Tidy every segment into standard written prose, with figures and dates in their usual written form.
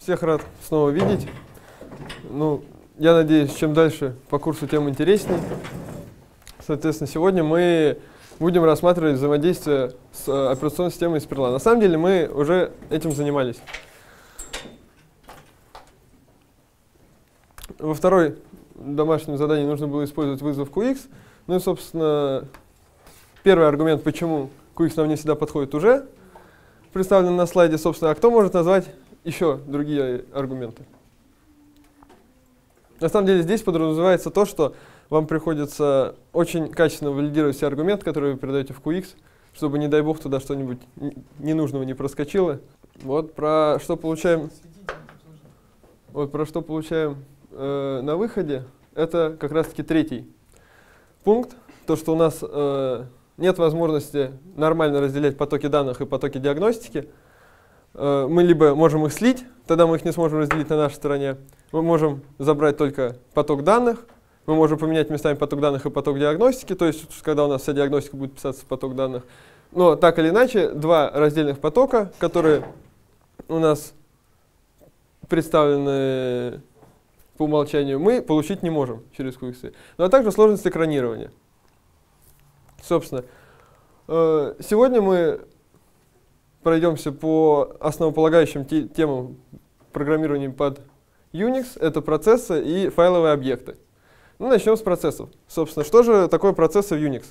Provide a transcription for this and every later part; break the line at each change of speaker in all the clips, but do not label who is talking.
Всех рад снова видеть. Ну, я надеюсь, чем дальше по курсу, тем интересней. Соответственно, сегодня мы будем рассматривать взаимодействие с операционной системой из Perl. На самом деле мы уже этим занимались. Во второй домашнем задании нужно было использовать вызов QX. Ну и, собственно, первый аргумент, почему QX нам не всегда подходит, уже представлен на слайде. Собственно, а кто может назвать еще другие аргументы? На самом деле здесь подразумевается то, что вам приходится очень качественно валидировать все аргументы, которые вы передаете в QX, чтобы, не дай бог, туда что-нибудь ненужного не проскочило. Вот про что получаем, на выходе, это как раз-таки третий пункт. То, что у нас нет возможности нормально разделять потоки данных и потоки диагностики. Мы либо можем их слить, тогда мы их не сможем разделить на нашей стороне. Мы можем забрать только поток данных. Мы можем поменять местами поток данных и поток диагностики, то есть когда у нас вся диагностика будет писаться в поток данных. Но так или иначе, два раздельных потока, которые у нас представлены по умолчанию, мы получить не можем через QX. Ну а также сложность экранирования. Собственно, сегодня мы пройдемся по основополагающим темам программирования под Unix. Это процессы и файловые объекты. Ну, начнем с процессов. Собственно, что же такое процессы в Unix?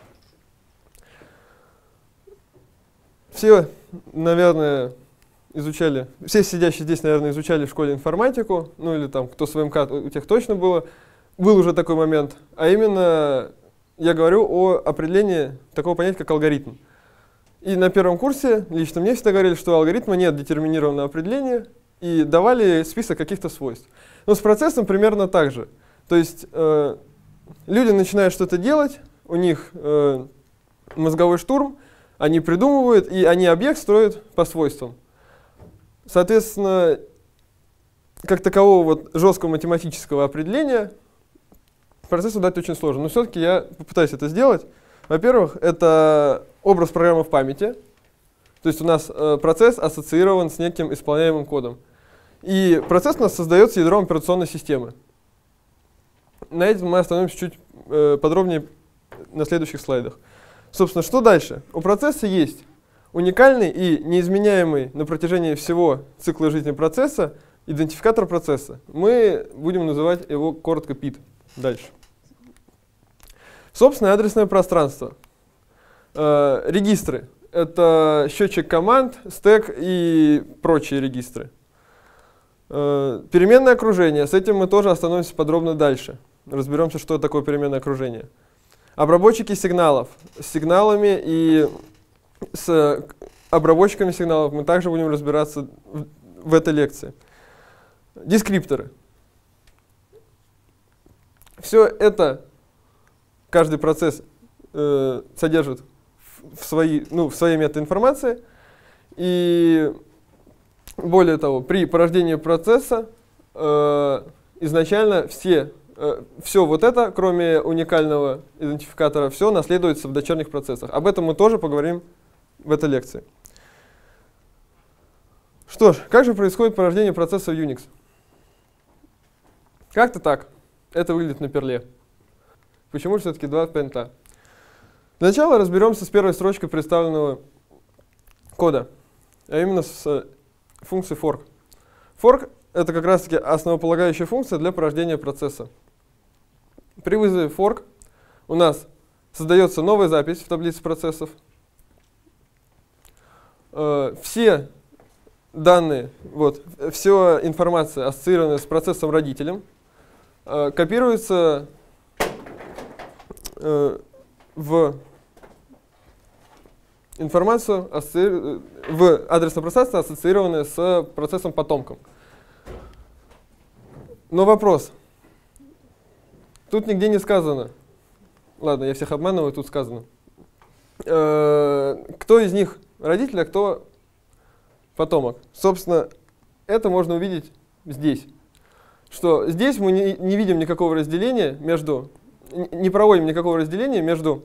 Все, наверное, изучали, все сидящие здесь, наверное, изучали в школе информатику, ну или там, кто с ВМК, у тех точно было. Был уже такой момент. А именно, я говорю о определении такого понятия, как алгоритм. И на первом курсе лично мне всегда говорили, что у алгоритма нет детерминированного определения, и давали список каких-то свойств. Но с процессом примерно так же. То есть люди начинают что-то делать, у них мозговой штурм, они придумывают, и они объект строят по свойствам. Соответственно, как такового вот жесткого математического определения процессу дать очень сложно. Но все-таки я попытаюсь это сделать. Во-первых, это образ программы в памяти. То есть у нас процесс ассоциирован с неким исполняемым кодом. И процесс у нас создается ядром операционной системы. На этом мы остановимся чуть подробнее на следующих слайдах. Собственно, что дальше? У процесса есть уникальный и неизменяемый на протяжении всего цикла жизни процесса идентификатор процесса. Мы будем называть его коротко PID. Дальше. Собственное адресное пространство. Регистры. Это счетчик команд, стэк и прочие регистры. Переменное окружение. С этим мы тоже остановимся подробно дальше. Разберемся, что такое переменное окружение. Обработчики сигналов. С сигналами и с обработчиками сигналов мы также будем разбираться в этой лекции. Дескрипторы. Все это каждый процесс содержит в своей метаинформации. И более того, при порождении процесса изначально все вот это, кроме уникального идентификатора, все наследуется в дочерних процессах. Об этом мы тоже поговорим в этой лекции. Что ж, как же происходит порождение процесса в Unix? Как-то так. Это выглядит на перле. Почему же все-таки два пента? Для начала разберемся с первой строчкой представленного кода, а именно с функцией fork. Fork — это как раз-таки основополагающая функция для порождения процесса. При вызове fork у нас создается новая запись в таблице процессов. Все данные, вся информация, ассоциированная с процессом родителем, копируется в информацию, в адресное пространство, ассоциированное с процессом потомком. Но вопрос. Тут нигде не сказано. Ладно, я всех обманываю, тут сказано. Кто из них родитель, а кто потомок. Собственно, это можно увидеть здесь. Что здесь мы не видим никакого разделения не проводим никакого разделения между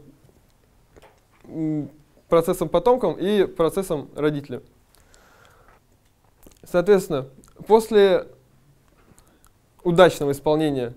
процессом потомком и процессом родителя. Соответственно, после удачного исполнения,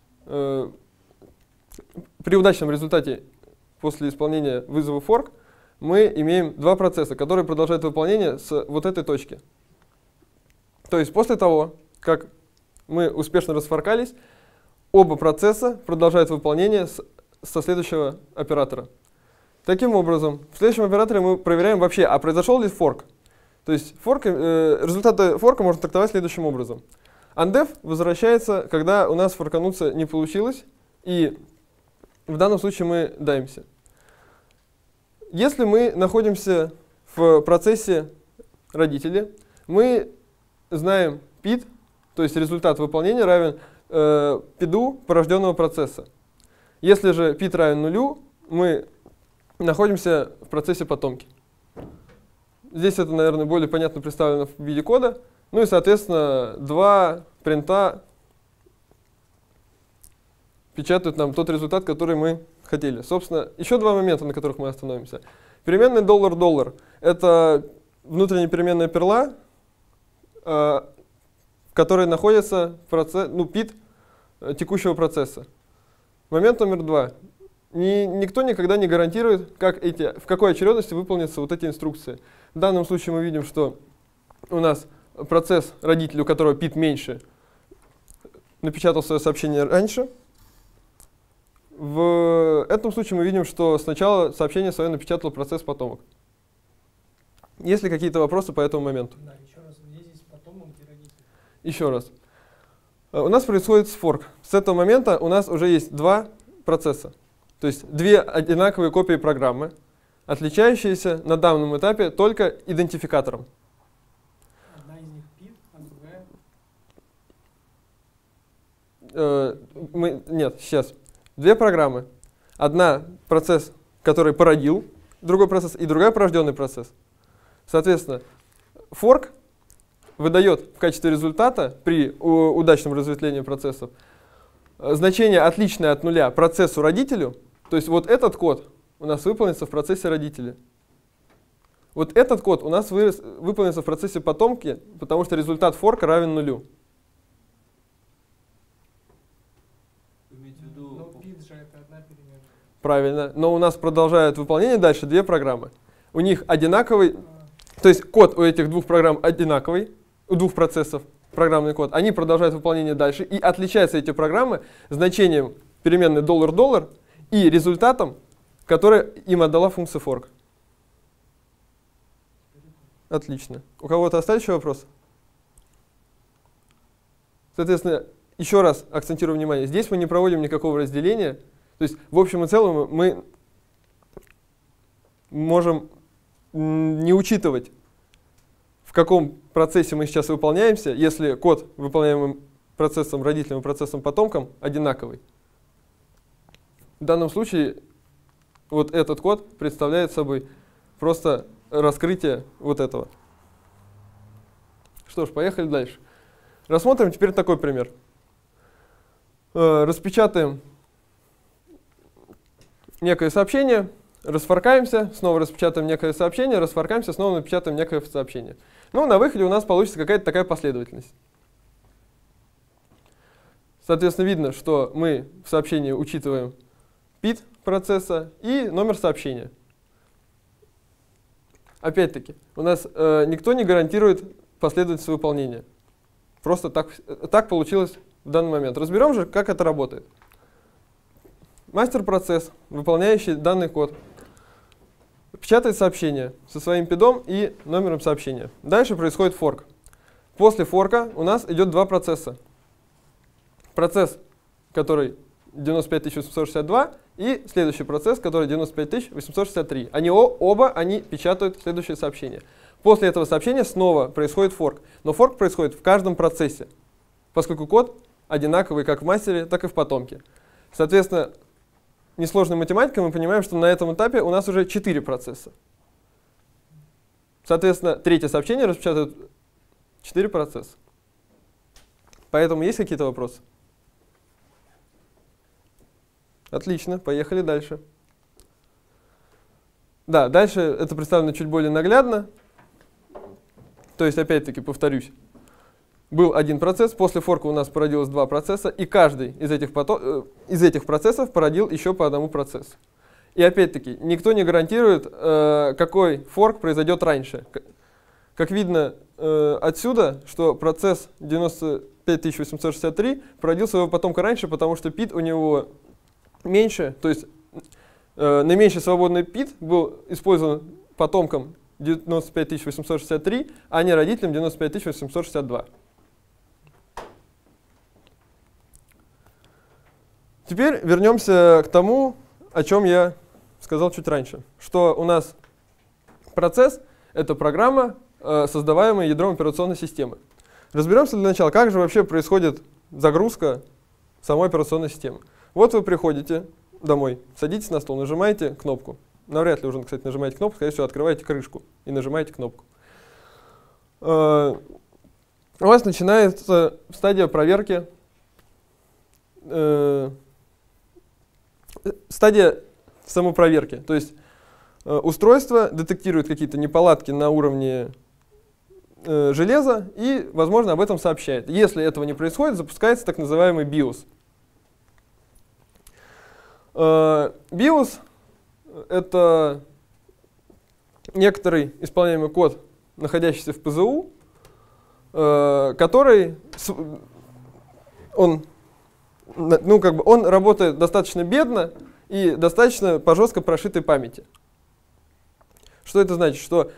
при удачном результате после исполнения вызова fork, мы имеем два процесса, которые продолжают выполнение с вот этой точки. То есть после того, как мы успешно расфоркались, оба процесса продолжают выполнение со следующего оператора. Таким образом, в следующем операторе мы проверяем вообще, а произошел ли форк. То есть результаты форка можно трактовать следующим образом. Undef возвращается, когда у нас форкануться не получилось, и в данном случае мы даемся. Если мы находимся в процессе родители, мы знаем PID, то есть результат выполнения равен PID порожденного процесса. Если же PID равен нулю, мы находимся в процессе потомки. Здесь это, наверное, более понятно представлено в виде кода. Ну и, соответственно, два принта печатают нам тот результат, который мы хотели. Собственно, еще два момента, на которых мы остановимся. Переменная $$ это внутренняя переменная перла, в которой находится PID текущего процесса. Момент номер два. Никто никогда не гарантирует, в какой очередности выполнятся вот эти инструкции. В данном случае мы видим, что у нас процесс родитель, у которого PID меньше, напечатал свое сообщение раньше. В этом случае мы видим, что сначала сообщение свое напечатал процесс потомок. Есть ли какие-то вопросы по этому моменту?
Да, еще раз, где здесь потомок, где родитель?
Еще раз. У нас происходит форк. С этого момента у нас уже есть два процесса. То есть две одинаковые копии программы, отличающиеся на данном этапе только идентификатором.
Одна из них PID, а другая?
Нет, сейчас. Две программы. Одна процесс, который породил другой процесс, и другая порожденный процесс. Соответственно, форк выдает в качестве результата при удачном разветвлении процессов значение, отличное от нуля, процессу-родителю. То есть вот этот код у нас выполнится в процессе родителя. Вот этот код у нас выполнится в процессе потомки, потому что результат форка равен нулю.
Но PID же это одна переменная.
Правильно. Но у нас продолжают выполнение дальше две программы. У них одинаковый, то есть код у этих двух программ одинаковый, у двух процессов, программный код. Они продолжают выполнение дальше, и отличаются эти программы значением переменной $$ и результатом, который им отдала функция fork. Отлично. У кого-то остались еще вопросы? Соответственно, еще раз акцентирую внимание, здесь мы не проводим никакого разделения. То есть в общем и целом мы можем не учитывать, в каком процессе мы сейчас выполняемся, если код, выполняемый процессом родителем и процессом потомком, одинаковый. В данном случае вот этот код представляет собой просто раскрытие вот этого. Что ж, поехали дальше. Рассмотрим теперь такой пример. Распечатаем некое сообщение, расфоркаемся, снова распечатаем некое сообщение, расфоркаемся, снова напечатаем некое сообщение. Ну, на выходе у нас получится какая-то такая последовательность. Соответственно, видно, что мы в сообщении учитываем PID процесса и номер сообщения. Опять-таки, у нас никто не гарантирует последовательность выполнения. Просто так получилось в данный момент. Разберем же, как это работает. Мастер-процесс, выполняющий данный код, печатает сообщение со своим пидом и номером сообщения. Дальше происходит форк. После форка у нас идет два процесса. Процесс, который 95862, и следующий процесс, который 95863. Оба печатают следующее сообщение. После этого сообщения снова происходит форк. Но форк происходит в каждом процессе, поскольку код одинаковый как в мастере, так и в потомке. Соответственно, несложной математикой мы понимаем, что на этом этапе у нас уже 4 процесса. Соответственно, третье сообщение распечатают 4 процесса. Поэтому есть какие-то вопросы? Отлично, поехали дальше. Да, дальше это представлено чуть более наглядно. То есть, опять-таки, повторюсь, был один процесс, после форка у нас породилось два процесса, и каждый из этих процессов породил еще по одному процессу. И опять-таки, никто не гарантирует, какой форк произойдет раньше. Как видно отсюда, что процесс 95863 породил своего потомка раньше, потому что пит у него меньше, то есть наименьший свободный пит был использован потомком 95863, а не родителем 95862. Теперь вернемся к тому, о чем я сказал чуть раньше, что у нас процесс — это программа, создаваемая ядром операционной системы. Разберемся для начала, как же вообще происходит загрузка самой операционной системы. Вот вы приходите домой, садитесь на стол, нажимаете кнопку. Навряд ли уже, кстати, нажимаете кнопку, скорее всего, открываете крышку и нажимаете кнопку. У вас начинается стадия проверки, стадия самопроверки. То есть устройство детектирует какие-то неполадки на уровне железа и, возможно, об этом сообщает. Если этого не происходит, запускается так называемый BIOS. BIOS — это некоторый исполняемый код, находящийся в ПЗУ, который он работает достаточно бедно и достаточно по жестко прошитой памяти. Что это значит? Что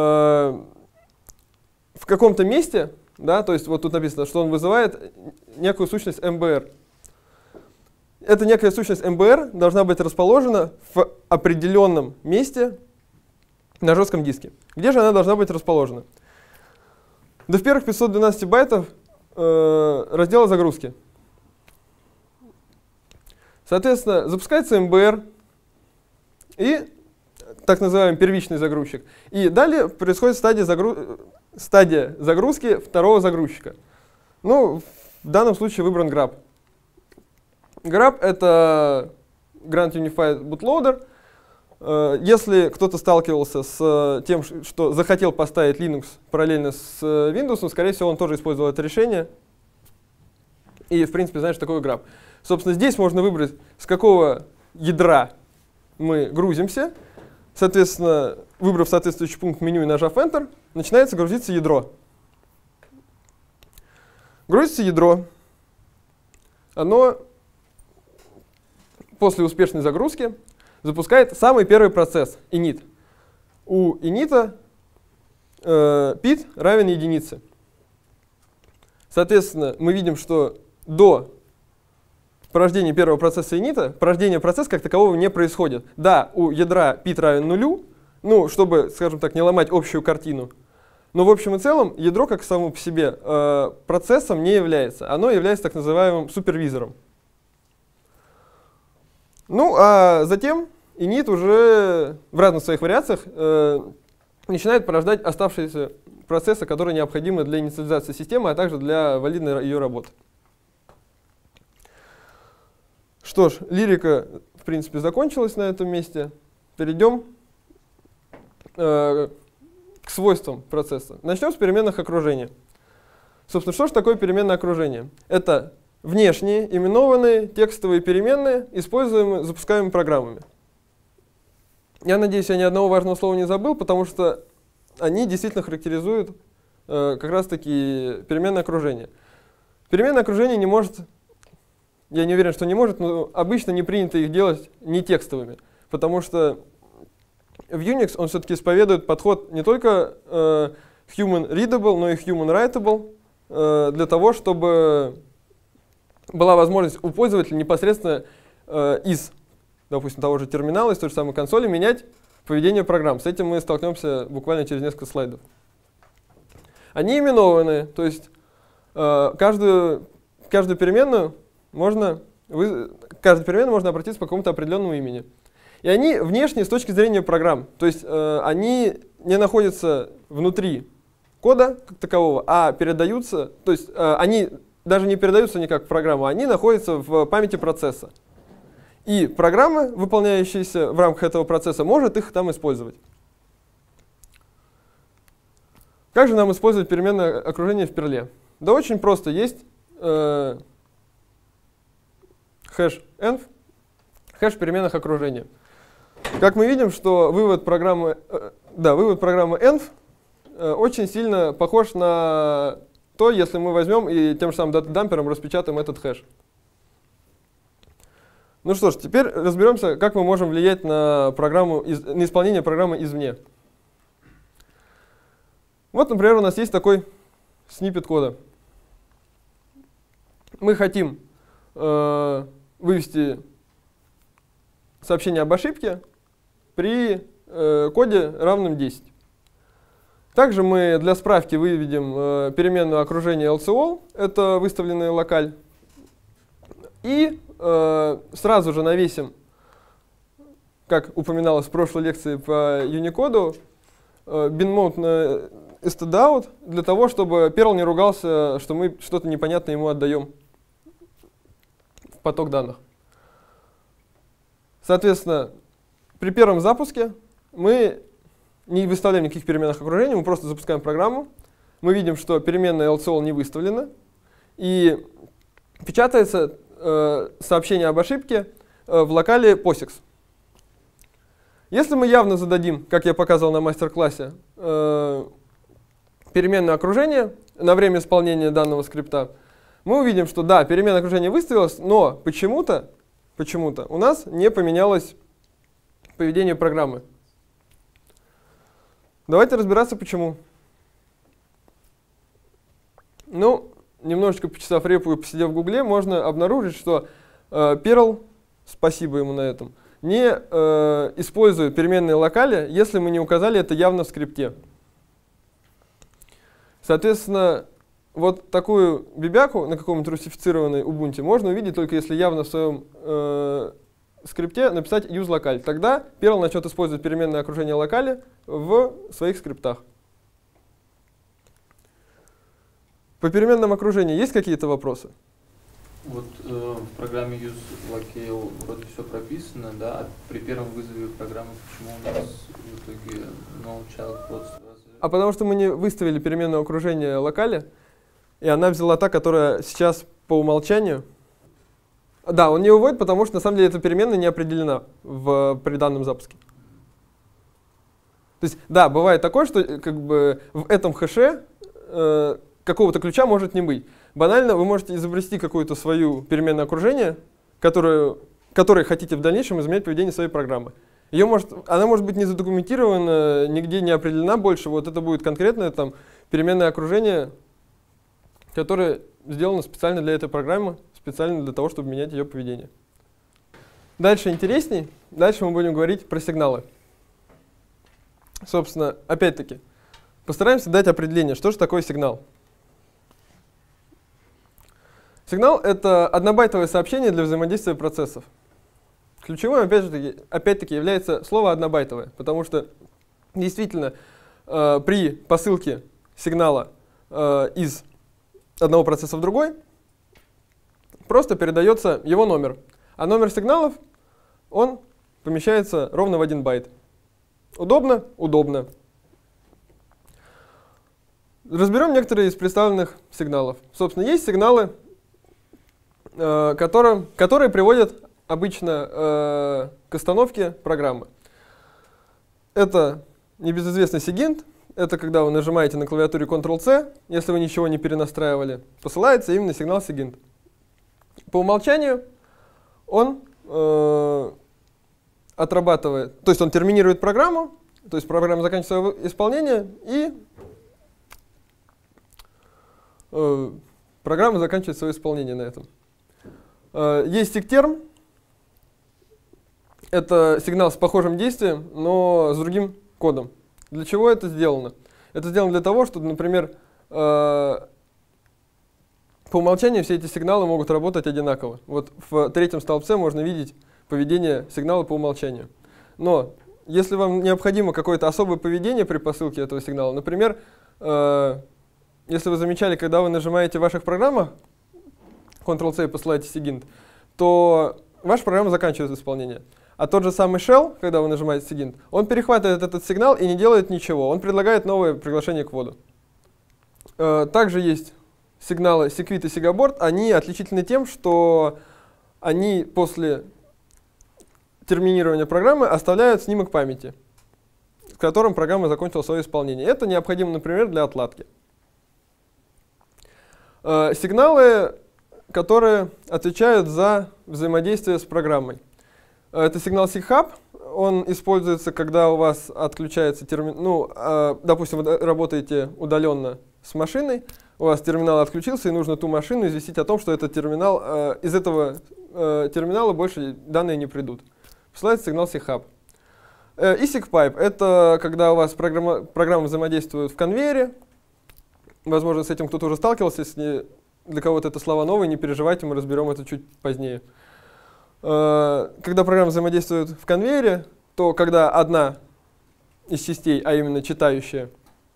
в каком-то месте, да, то есть вот тут написано, что он вызывает некую сущность МБР. Эта некая сущность МБР должна быть расположена в определенном месте на жестком диске. Где же она должна быть расположена? Да в первых 512 байтов раздела загрузки. Соответственно, запускается МБР и так называемый первичный загрузчик. И далее происходит стадия загрузки второго загрузчика. Ну, в данном случае выбран grab. Grab — это Grand Unified Bootloader. Если кто-то сталкивался с тем, что захотел поставить Linux параллельно с Windows, скорее всего, он тоже использовал это решение. И, в принципе, знает, что такое grab. Собственно, здесь можно выбрать, с какого ядра мы грузимся. Соответственно, выбрав соответствующий пункт меню и нажав Enter, начинается грузиться ядро. Грузится ядро. Оно после успешной загрузки запускает самый первый процесс, init. У init pit равен единице. Соответственно, мы видим, что до порождения первого процесса init порождение процесса как такового не происходит. Да, у ядра pit равен нулю, ну, чтобы, скажем так, не ломать общую картину. Но в общем и целом ядро как само по себе процессом не является. Оно является так называемым супервизором. Ну, а затем init уже в разных своих вариациях начинает порождать оставшиеся процессы, которые необходимы для инициализации системы, а также для валидной ее работы. Что ж, лирика, в принципе, закончилась на этом месте. Перейдем к свойствам процесса. Начнем с переменных окружения. Собственно, что же такое переменное окружение? Это внешние именованные текстовые переменные, используемые запускаемыми программами. Я надеюсь, я ни одного важного слова не забыл, потому что они действительно характеризуют как раз-таки переменное окружение. Переменное окружение не может, я не уверен, что не может, но обычно не принято их делать не текстовыми, потому что в Unix он все-таки исповедует подход не только human readable, но и human writable, для того, чтобы была возможность у пользователя непосредственно из, допустим, того же терминала, из той же самой консоли менять поведение программ. С этим мы столкнемся буквально через несколько слайдов. Они именованы, то есть каждую переменную можно обратиться по какому-то определенному имени. И они внешние с точки зрения программ, то есть они не находятся внутри кода как такового, а передаются, то есть они даже не передаются никак в программу, они находятся в памяти процесса. И программа, выполняющаяся в рамках этого процесса, может их там использовать. Как же нам использовать переменное окружение в перле? Да очень просто. Есть хэш env, хэш переменных окружения. Как мы видим, что вывод программы env очень сильно похож на то, если мы возьмем и тем же самым датадампером распечатаем этот хэш. Ну что ж, теперь разберемся, как мы можем влиять на исполнение программы извне. Вот, например, у нас есть такой сниппет кода. Мы хотим вывести сообщение об ошибке при коде равном 10. Также мы для справки выведем переменную окружение LCO, это выставленный локаль, и сразу же навесим, как упоминалось в прошлой лекции по Unicode, binmode на stdout для того, чтобы Perl не ругался, что мы что-то непонятное ему отдаем в поток данных. Соответственно, при первом запуске мы не выставляем никаких переменных окружений, мы просто запускаем программу. Мы видим, что переменная LCO не выставлена, и печатается сообщение об ошибке в локале POSIX. Если мы явно зададим, как я показывал на мастер-классе, переменное окружение на время исполнения данного скрипта, мы увидим, что да, переменное окружение выставилось, но почему-то у нас не поменялось поведение программы. Давайте разбираться, почему. Ну, немножечко почесав репу и посидев в Гугле, можно обнаружить, что Perl, спасибо ему на этом, не использует переменные локали, если мы не указали это явно в скрипте. Соответственно, вот такую бибяку на каком-нибудь русифицированной Ubuntu можно увидеть только если явно в своем скрипте написать useLocale. Тогда Perl начнет использовать переменное окружение локали в своих скриптах. По переменному окружению есть какие-то вопросы?
Вот в программе useLocale вроде все прописано, да, а при первом вызове программы почему у нас в итоге no-child-plot сразу?
А потому что мы не выставили переменное окружение локали, и она взяла та, которая сейчас по умолчанию. Да, он не выводит, потому что на самом деле эта переменная не определена при данном запуске. То есть, да, бывает такое, что как бы в этом хэше какого-то ключа может не быть. Банально вы можете изобрести какую-то свою переменное окружение, которой хотите в дальнейшем изменять поведение своей программы. Она может быть не задокументирована, нигде не определена больше. Вот это будет конкретное там переменное окружение, которое сделано специально для этой программы, специально для того, чтобы менять ее поведение. Дальше интересней. Дальше мы будем говорить про сигналы. Собственно, опять-таки, постараемся дать определение, что же такое сигнал. Сигнал — это однобайтовое сообщение для взаимодействия процессов. Ключевым, опять-таки, является слово однобайтовое, потому что действительно при посылке сигнала из одного процесса в другой просто передается его номер. А номер сигналов, он помещается ровно в 1 байт. Удобно? Удобно. Разберем некоторые из представленных сигналов. Собственно, есть сигналы, которые приводят обычно к остановке программы. Это небезызвестный SIGINT. Это когда вы нажимаете на клавиатуре Ctrl-C, если вы ничего не перенастраивали, посылается именно сигнал SIGINT. По умолчанию он отрабатывает, то есть он терминирует программу, то есть программа заканчивает свое исполнение, и программа заканчивает свое исполнение на этом. Есть SIGTERM. Это сигнал с похожим действием, но с другим кодом. Для чего это сделано? Это сделано для того, чтобы, например, по умолчанию все эти сигналы могут работать одинаково. Вот в третьем столбце можно видеть поведение сигнала по умолчанию. Но если вам необходимо какое-то особое поведение при посылке этого сигнала, например, если вы замечали, когда вы нажимаете в ваших программах Ctrl-C и посылаете SIGINT, то ваша программа заканчивает исполнение. А тот же самый shell, когда вы нажимаете SIGINT, он перехватывает этот сигнал и не делает ничего. Он предлагает новое приглашение к вводу. Также есть сигналы Segwit и Segaboard. Они отличительны тем, что они после терминирования программы оставляют снимок памяти, с которым программа закончила свое исполнение. Это необходимо, например, для отладки. Сигналы, которые отвечают за взаимодействие с программой. Это сигнал SigHub. Он используется, когда у вас отключается терминал. Допустим, вы работаете удаленно с машиной, у вас терминал отключился, и нужно ту машину известить о том, что этот терминал, из этого терминала больше данные не придут. Посылается сигнал SigHub. И SigPipe — это когда у вас программа взаимодействует в конвейере. Возможно, с этим кто-то уже сталкивался. Если для кого-то это слова новые, не переживайте, мы разберем это чуть позднее. Когда программа взаимодействует в конвейере, то когда одна из частей, а именно читающая,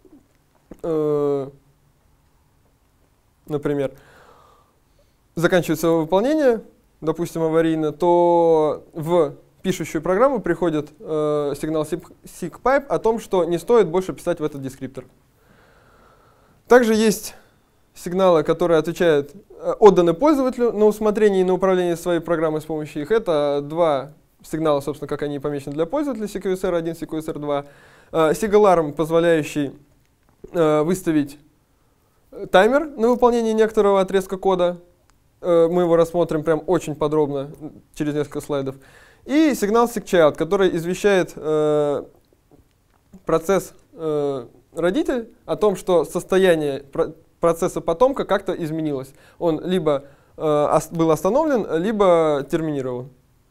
например, заканчивает свое выполнение, допустим, аварийно, то в пишущую программу приходит сигнал SigPipe о том, что не стоит больше писать в этот дескриптор. Также есть сигналы, которые отвечают, отданы пользователю на усмотрение и на управление своей программой с помощью их. Это два сигнала, собственно, как они помечены для пользователя, CQSR1, CQSR2. SigAlarm, позволяющий выставить таймер на выполнение некоторого отрезка кода. Мы его рассмотрим прям очень подробно через несколько слайдов. И сигнал SigChild, который извещает процесс родитель о том, что состояние процесса потомка как-то изменилось. Он либо был остановлен, либо терминирован.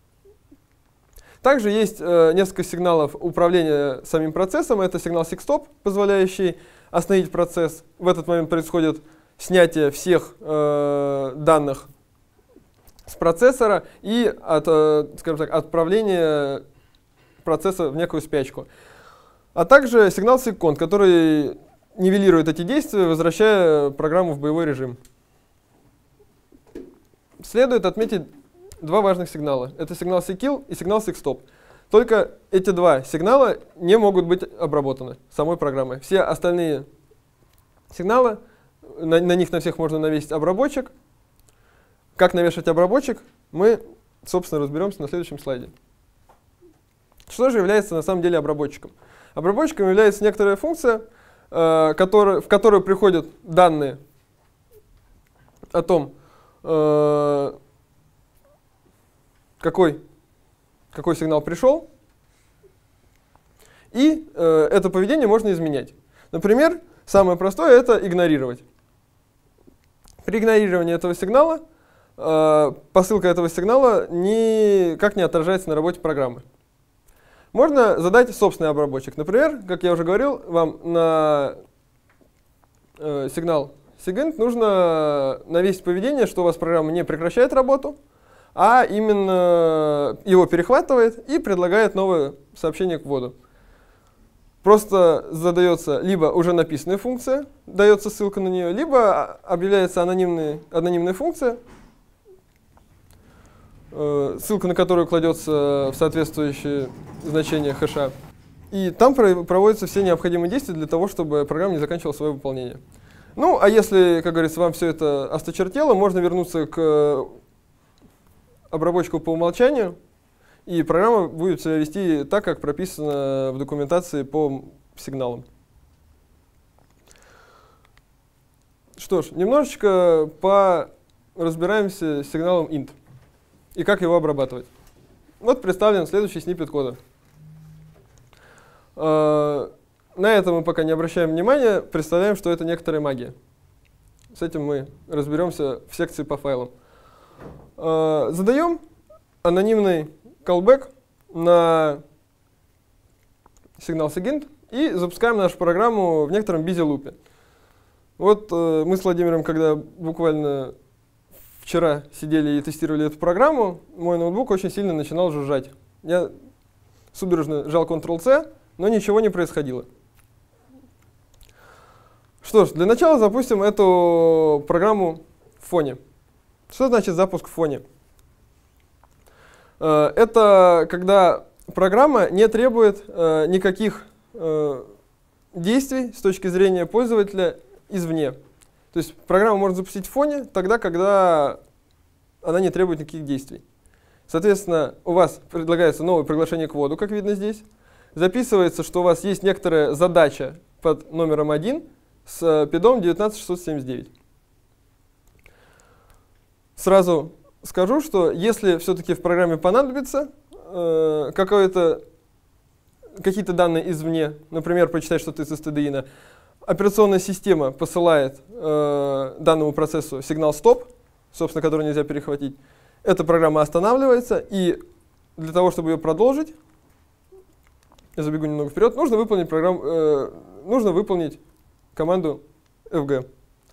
Также есть несколько сигналов управления самим процессом. Это сигнал SigStop, позволяющий остановить процесс. В этот момент происходит снятие всех данных с процессора и скажем так, отправление процесса в некую спячку. А также сигнал SigCont, который нивелирует эти действия, возвращая программу в боевой режим. Следует отметить два важных сигнала. Это сигнал SigKill и сигнал SigStop. Только эти два сигнала не могут быть обработаны самой программой. Все остальные сигналы, на них на всех можно навесить обработчик. Как навешать обработчик, мы, собственно, разберемся на следующем слайде. Что же является на самом деле обработчиком? Обработчиком является некоторая функция, в которую приходят данные о том, какой сигнал пришел, и это поведение можно изменять. Например, самое простое — это игнорировать. При игнорировании этого сигнала посылка этого сигнала никак не отражается на работе программы. Можно задать собственный обработчик. Например, как я уже говорил, вам на сигнал SigInt нужно навесить поведение, что у вас программа не прекращает работу, а именно его перехватывает и предлагает новое сообщение к вводу. Просто задается либо уже написанная функция, дается ссылка на нее, либо объявляется анонимная функция, ссылка на которую кладется в соответствующее значение хэша. И там проводятся все необходимые действия для того, чтобы программа не заканчивала свое выполнение. Ну, а если, как говорится, вам все это осточертело, можно вернуться к обработчику по умолчанию, и программа будет себя вести так, как прописано в документации по сигналам. Что ж, немножечко поразбираемся с сигналом int и как его обрабатывать. Вот представлен следующий сниппет кода. На это мы пока не обращаем внимания, представляем, что это некоторая магия. С этим мы разберемся в секции по файлам. Задаем анонимный callback на сигнал SigInt и запускаем нашу программу в некотором busy loop. Вот мы с Владимиром, когда буквально вчера сидели и тестировали эту программу, мой ноутбук очень сильно начинал жужжать. Я судорожно жал Ctrl-C, но ничего не происходило. Что ж, для начала запустим эту программу в фоне. Что значит запуск в фоне? Это когда программа не требует никаких действий с точки зрения пользователя извне. То есть программу можно запустить в фоне тогда, когда она не требует никаких действий. Соответственно, у вас предлагается новое приглашение к вводу, как видно здесь. Записывается, что у вас есть некоторая задача под номером 1 с пидом 19679. Сразу скажу, что если все-таки в программе понадобится какие-то данные извне, например, прочитать что-то из stdin, операционная система посылает данному процессу сигнал стоп, собственно, который нельзя перехватить. Эта программа останавливается, и для того, чтобы ее продолжить, я забегу немного вперед, нужно выполнить команду fg.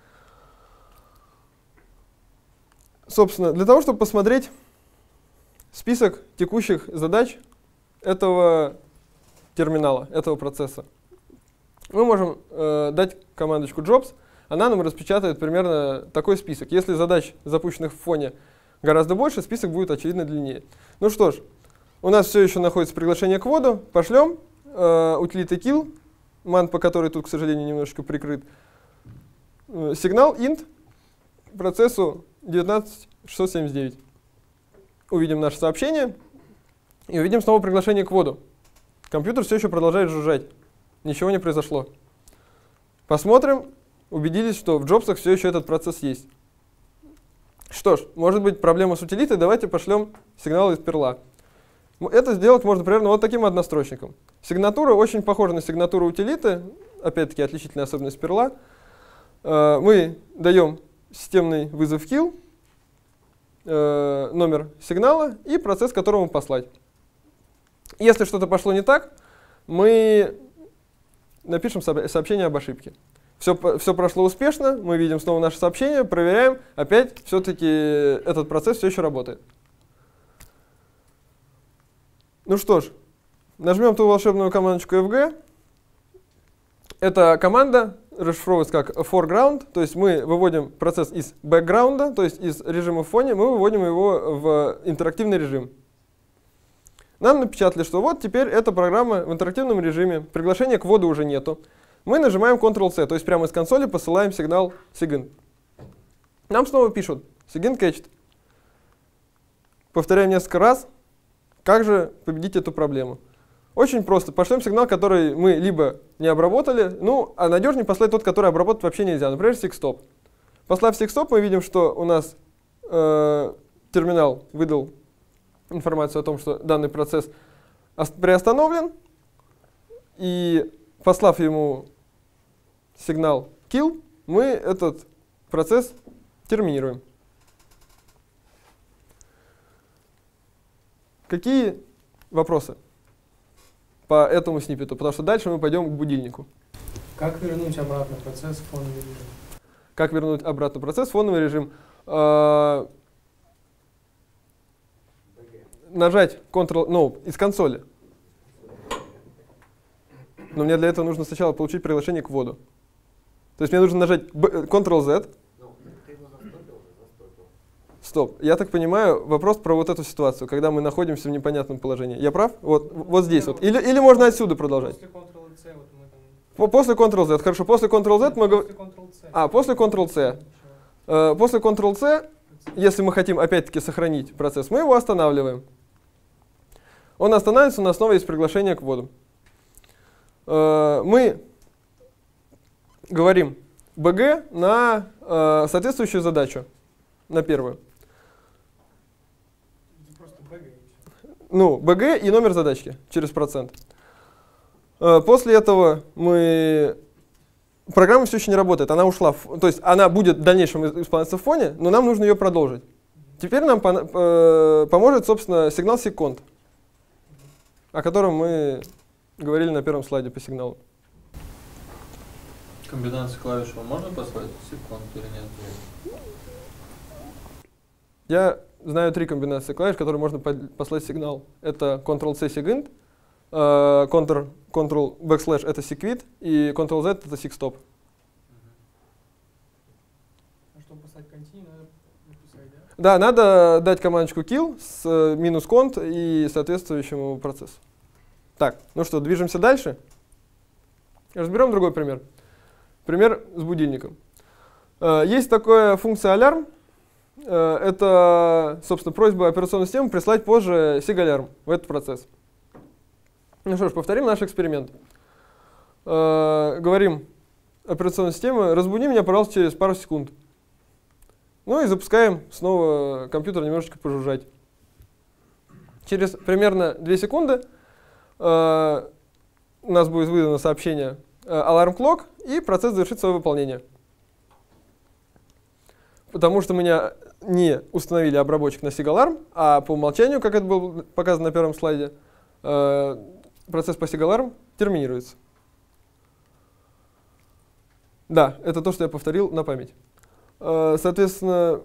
Собственно, для того, чтобы посмотреть список текущих задач этого терминала, этого процесса, мы можем дать командочку jobs, она нам распечатает примерно такой список. Если задач, запущенных в фоне, гораздо больше, список будет, очевидно, длиннее. Ну что ж, у нас все еще находится приглашение к вводу. Пошлем утилиты kill, man, по которой тут, к сожалению, немножечко прикрыт, сигнал int процессу 19679. Увидим наше сообщение и увидим снова приглашение к вводу. Компьютер все еще продолжает жужжать. Ничего не произошло. Посмотрим, убедились, что в джобсах все еще этот процесс есть. Что ж, может быть проблема с утилитой, давайте пошлем сигнал из перла. Это сделать можно примерно вот таким однострочником. Сигнатура очень похожа на сигнатуру утилиты, опять-таки отличительная особенность перла. Мы даем системный вызов kill, номер сигнала и процесс, которому послать. Если что-то пошло не так, мы напишем сообщение об ошибке. Все прошло успешно, мы видим снова наше сообщение, проверяем, опять все-таки этот процесс все еще работает. Ну что ж, нажмем ту волшебную командочку fg. Эта команда расшифровывается как foreground, то есть мы выводим процесс из бэкграунда, то есть из режима в фоне, мы выводим его в интерактивный режим. Нам напечатали, что вот теперь эта программа в интерактивном режиме, приглашения к вводу уже нету. Мы нажимаем Ctrl-C, то есть прямо из консоли посылаем сигнал SIGINT. Нам снова пишут SIGINT catched. Повторяем несколько раз, как же победить эту проблему. Очень просто. Пошлем сигнал, который мы либо не обработали, ну, а надежнее послать тот, который обработать вообще нельзя, например, SIGSTOP. Послав SIGSTOP, мы видим, что у нас терминал выдал информацию о том, что данный процесс приостановлен, и послав ему сигнал kill, мы этот процесс терминируем. Какие вопросы по этому сниппету? Потому что дальше мы пойдем к будильнику.
Как вернуть обратно процесс в фоновый режим?
Как вернуть обратно процесс в фоновый режим? Нажать Ctrl, из консоли. Но мне для этого нужно сначала получить приглашение к вводу. То есть мне нужно нажать Ctrl-Z. Стоп. Я так понимаю, вопрос про вот эту ситуацию, когда мы находимся в непонятном положении. Я прав? Вот здесь вот. Или можно отсюда продолжать?
После Ctrl-C вот мы там...
После Ctrl-Z. Хорошо, после Ctrl-Z мы говорим... После Ctrl-C. После Ctrl-C, если мы хотим опять-таки сохранить процесс, мы его останавливаем. Он останавливается, у нас снова есть приглашение к вводу. Мы говорим bg на соответствующую задачу, на первую.
Просто bg и все.
Ну, bg и номер задачки через процент. После этого программа все еще не работает, она ушла, то есть она будет в дальнейшем исполняться в фоне, но нам нужно ее продолжить. Теперь нам поможет, собственно, сигнал SIGCONT, о котором мы говорили на первом слайде по сигналу.
Комбинацию клавиш можно послать SIGCONT или нет?
Я знаю 3 комбинации клавиш, которые можно послать сигнал. Это Ctrl-C SIGINT, Ctrl это SIGQUIT и Ctrl-Z это SIGSTOP.
А чтобы послать continue, надо написать, да?
Да, надо дать командочку kill с минус конт и соответствующему процессу. Так, ну что, движемся дальше. Разберем другой пример. Пример с будильником. Есть такая функция алярм. Это, собственно, просьба операционной системы прислать позже SIG-алярм в этот процесс. Ну что ж, повторим наш эксперимент. Говорим операционной системе: разбуди меня, пожалуйста, через пару секунд. Ну и запускаем снова компьютер немножечко пожужжать. Через примерно 2 секунды у нас будет выдано сообщение alarm clock, и процесс завершит свое выполнение. Потому что мы не установили обработчик на SIG-аларм, а по умолчанию, как это было показано на первом слайде, процесс по SIG-аларм терминируется. Да, это то, что я повторил на память. Соответственно,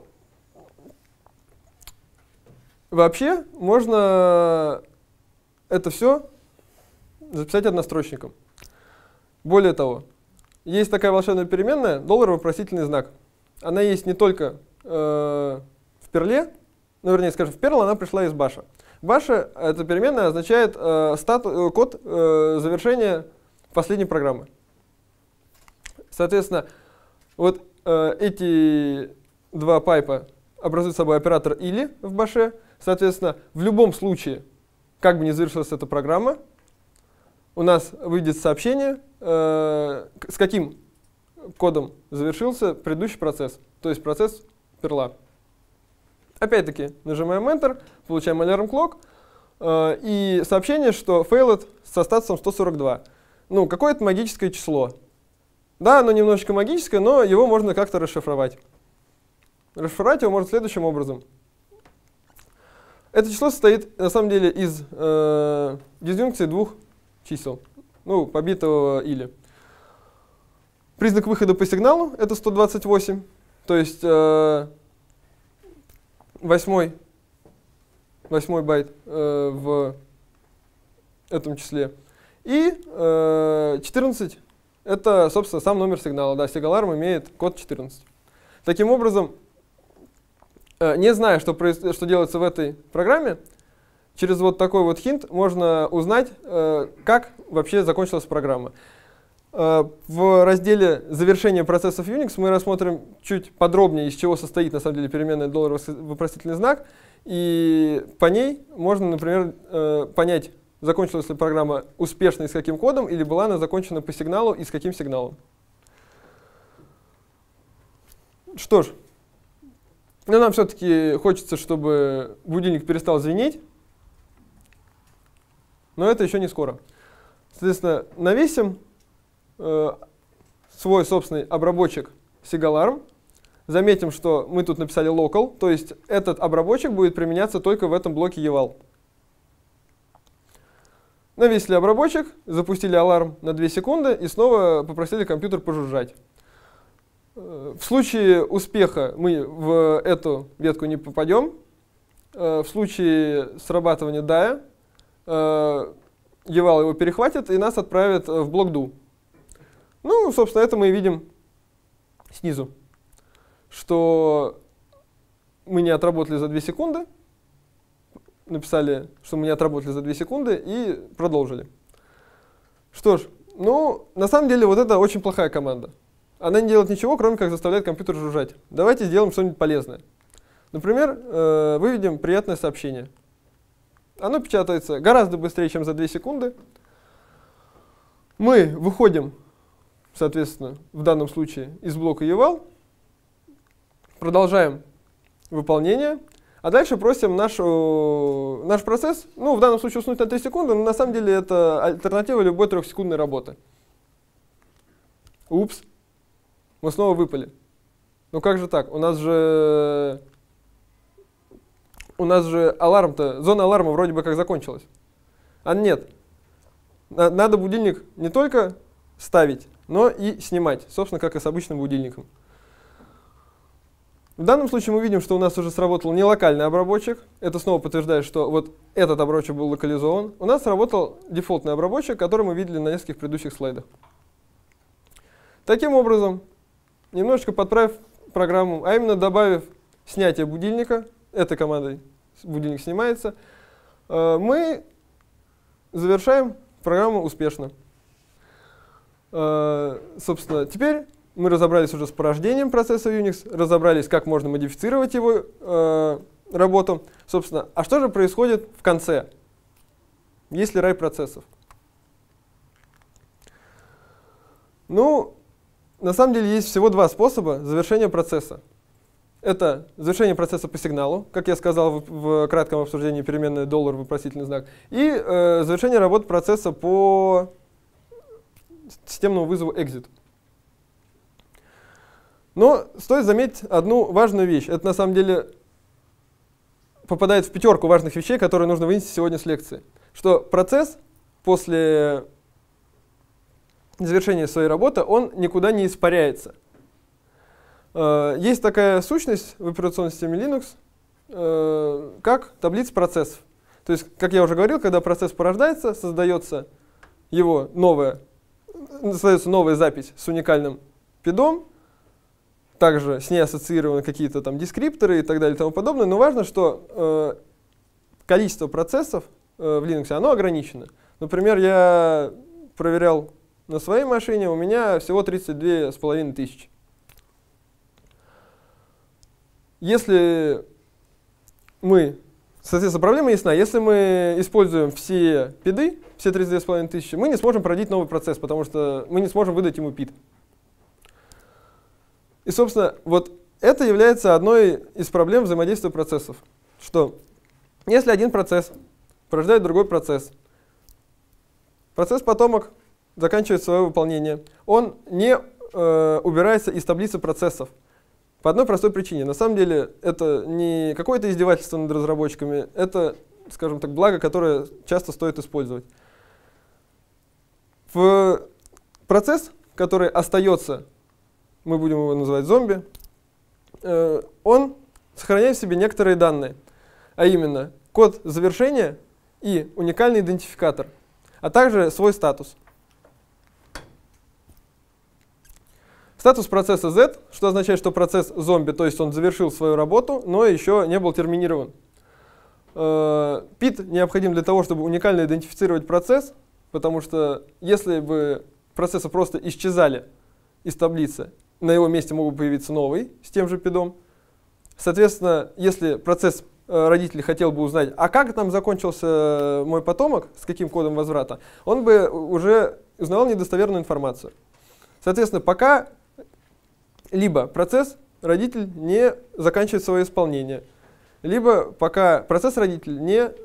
вообще можно это все записать однострочником. Более того, есть такая волшебная переменная $вопросительный знак. Она есть не только в перле, ну, вернее, скажем, в перл она пришла из баша. Баша, эта переменная, означает код завершения последней программы. Соответственно, вот эти два пайпа образуют собой оператор «или» в баше. Соответственно, в любом случае, как бы ни завершилась эта программа, у нас выйдет сообщение, с каким кодом завершился предыдущий процесс, то есть процесс перла. Опять-таки, нажимаем Enter, получаем alarm clock и сообщение, что failed со статусом 142. Ну, какое-то магическое число. Да, оно немножечко магическое, но его можно как-то расшифровать. Расшифровать его можно следующим образом. Это число состоит, на самом деле, из дисъюнкции двух чисел, ну, побитого «или». Признак выхода по сигналу — это 128, то есть 8 байт в этом числе. И 14 — это, собственно, сам номер сигнала. Да, SIG-аларм имеет код 14. Таким образом, не зная, что делается в этой программе, через вот такой вот хинт можно узнать, как вообще закончилась программа. В разделе «Завершение процессов Unix» мы рассмотрим чуть подробнее, из чего состоит на самом деле переменная $вопросительный знак, и по ней можно, например, понять, закончилась ли программа успешно и с каким кодом, или была она закончена по сигналу и с каким сигналом. Что ж, но нам все-таки хочется, чтобы будильник перестал звенеть, но это еще не скоро. Соответственно, навесим свой собственный обработчик SIG-аларм. Заметим, что мы тут написали local, то есть этот обработчик будет применяться только в этом блоке eval. Навесили обработчик, запустили аларм на 2 секунды и снова попросили компьютер пожужжать. В случае успеха мы в эту ветку не попадем. В случае срабатывания DAI eval его перехватит и нас отправит в блок do. Ну, собственно, это мы и видим снизу, что мы не отработали за 2 секунды, написали, что мы не отработали за 2 секунды и продолжили. Что ж, ну, на самом деле вот это очень плохая команда. Она не делает ничего, кроме как заставляет компьютер жужжать. Давайте сделаем что-нибудь полезное. Например, выведем приятное сообщение. Оно печатается гораздо быстрее, чем за 2 секунды. Мы выходим, соответственно, в данном случае из блока eval, продолжаем выполнение, а дальше просим наш процесс, ну, в данном случае уснуть на 3 секунды, но на самом деле это альтернатива любой 3-секундной работы. Упс, мы снова выпали. Ну как же так? У нас же аларм-то, зона аларма вроде бы как закончилась. А нет. Надо будильник не только ставить, но и снимать, собственно, как и с обычным будильником. В данном случае мы видим, что у нас уже сработал не локальный обработчик. Это снова подтверждает, что вот этот обработчик был локализован. У нас сработал дефолтный обработчик, который мы видели на нескольких предыдущих слайдах. Таким образом, немножечко подправив программу, а именно добавив снятие будильника, этой командой будильник снимается, мы завершаем программу успешно. Собственно, теперь мы разобрались уже с порождением процесса Unix, разобрались, как можно модифицировать его работу. Собственно, а что же происходит в конце? Есть ли рай процессов? Ну, на самом деле есть всего два способа завершения процесса. Это завершение процесса по сигналу, как я сказал в кратком обсуждении переменной $, вопросительный знак, и завершение работы процесса по системному вызову exit. Но стоит заметить одну важную вещь. Это на самом деле попадает в пятерку важных вещей, которые нужно вынести сегодня с лекции. Что процесс после завершения своей работы, он никуда не испаряется. Есть такая сущность в операционной системе Linux, как таблица процессов. То есть, как я уже говорил, когда процесс порождается, создается новая запись с уникальным пидом, также с ней ассоциированы какие-то там дескрипторы и так далее и тому подобное, но важно, что количество процессов в Linux, оно ограничено. Например, я проверял на своей машине, у меня всего 32 500. Если мы, соответственно, проблема ясна, если мы используем все пиды, все 32 500, мы не сможем породить новый процесс, потому что мы не сможем выдать ему пид. И, собственно, вот это является одной из проблем взаимодействия процессов, что если один процесс порождает другой процесс, процесс-потомок заканчивает свое выполнение, он не убирается из таблицы процессов. По одной простой причине. На самом деле это не какое-то издевательство над разработчиками, это, скажем так, благо, которое часто стоит использовать. В процесс, который остается, мы будем его называть зомби, он сохраняет в себе некоторые данные, а именно код завершения и уникальный идентификатор, а также свой статус. Статус процесса Z, что означает, что процесс зомби, то есть он завершил свою работу, но еще не был терминирован. Пид необходим для того, чтобы уникально идентифицировать процесс, потому что если бы процессы просто исчезали из таблицы, на его месте мог бы появиться новый с тем же пидом. Соответственно, если процесс родитель хотел бы узнать, а как там закончился мой потомок, с каким кодом возврата, он бы уже узнавал недостоверную информацию. Соответственно, пока либо процесс родитель не заканчивает свое исполнение, либо пока процесс родитель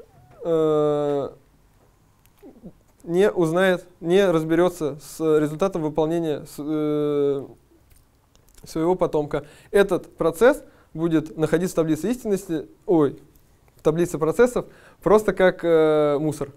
не узнает, не разберется с результатом выполнения своего потомка, этот процесс будет находиться в таблице истинности, в таблице процессов просто как мусор.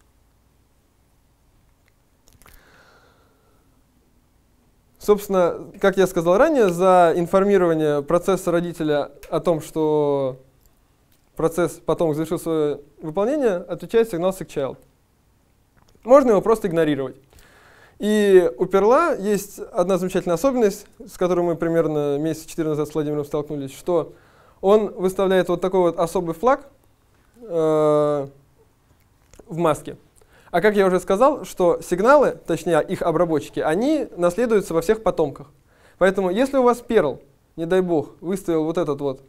Собственно, как я сказал ранее, за информирование процесса родителя о том, что процесс потом завершил свое выполнение, отвечает сигнал SigChild. Можно его просто игнорировать. И у Perl есть одна замечательная особенность, с которой мы примерно месяца 4 назад с Владимиром столкнулись, что он выставляет вот такой вот особый флаг в маске. А как я уже сказал, что сигналы, точнее их обработчики, они наследуются во всех потомках. Поэтому если у вас Perl, не дай бог, выставил вот этот вот,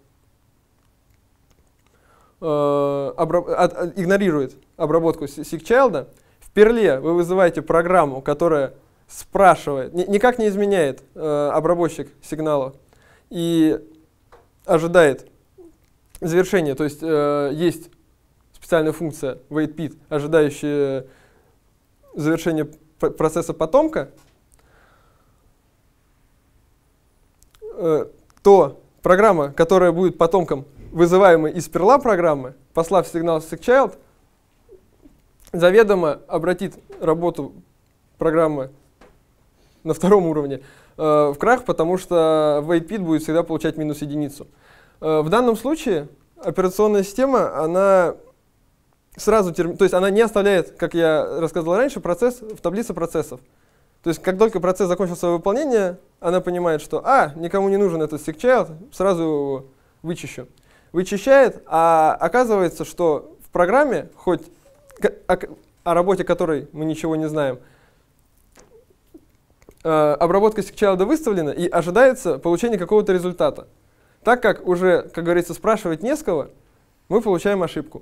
игнорирует обработку SigChild, в Perl вы вызываете программу, которая спрашивает, никак не изменяет обработчик сигнала и ожидает завершения, то есть есть специальная функция waitPid, ожидающая завершения процесса потомка, то программа, которая будет потомком вызываемой из Perl программы, послав сигнал SigChild, заведомо обратит работу программы на втором уровне в крах, потому что waitPid будет всегда получать -1. В данном случае операционная система, она сразу, то есть она не оставляет, как я рассказывал раньше, процесс в таблице процессов. То есть как только процесс закончил свое выполнение, она понимает, что никому не нужен этот SigChild, сразу его вычищу. Вычищает, а оказывается, что в программе, хоть о работе которой мы ничего не знаем, обработка стикчайлда выставлена и ожидается получение какого-то результата. Так как уже, как говорится, спрашивать не с кого, мы получаем ошибку.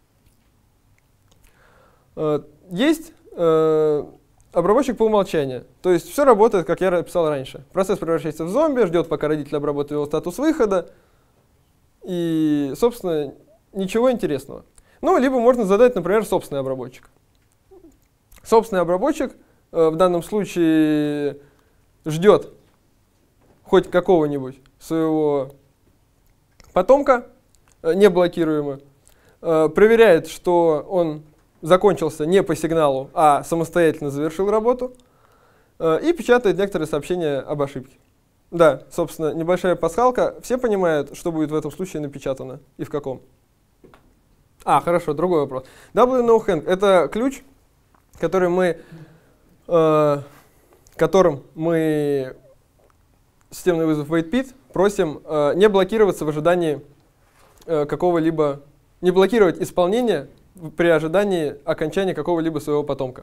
Есть обработчик по умолчанию. То есть все работает, как я описал раньше. Процесс превращается в зомби, ждет, пока родитель обработает его статус выхода. И, собственно, ничего интересного. Ну, либо можно задать, например, собственный обработчик. Собственный обработчик в данном случае ждет хоть какого-нибудь своего потомка, неблокируемо, проверяет, что он закончился не по сигналу, а самостоятельно завершил работу, и печатает некоторые сообщения об ошибке. Да, собственно, небольшая пасхалка. Все понимают, что будет в этом случае напечатано и в каком? Хорошо, другой вопрос. W-NoHang — это ключ, которым мы системный вызов waitPit просим не блокироваться в ожидании какого-либо, не блокировать исполнение при ожидании окончания какого-либо своего потомка.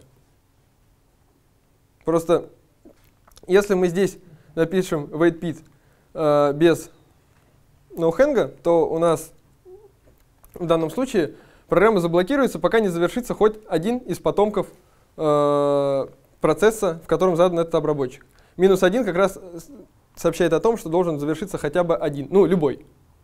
Просто если мы здесь напишем waitPit без NoHang, то у нас в данном случае программа заблокируется, пока не завершится хоть один из потомков процесса, в котором задан этот обработчик. -1 как раз сообщает о том, что должен завершиться хотя бы один, ну, любой.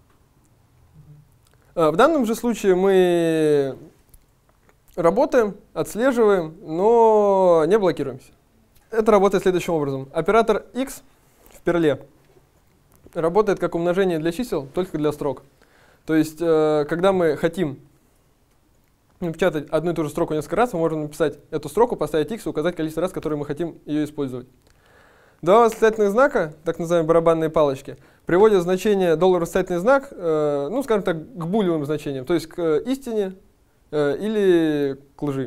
В данном же случае мы работаем, отслеживаем, но не блокируемся. Это работает следующим образом. Оператор X в перле работает как умножение для чисел, только для строк. То есть, когда мы хотим напечатать одну и ту же строку несколько раз, мы можем написать эту строку, поставить x и указать количество раз, которые мы хотим ее использовать. Два восклицательных знака, так называемые барабанные палочки, приводят значение $восклицательный знак, ну, скажем так, к булевым значениям, то есть к истине или к лжи.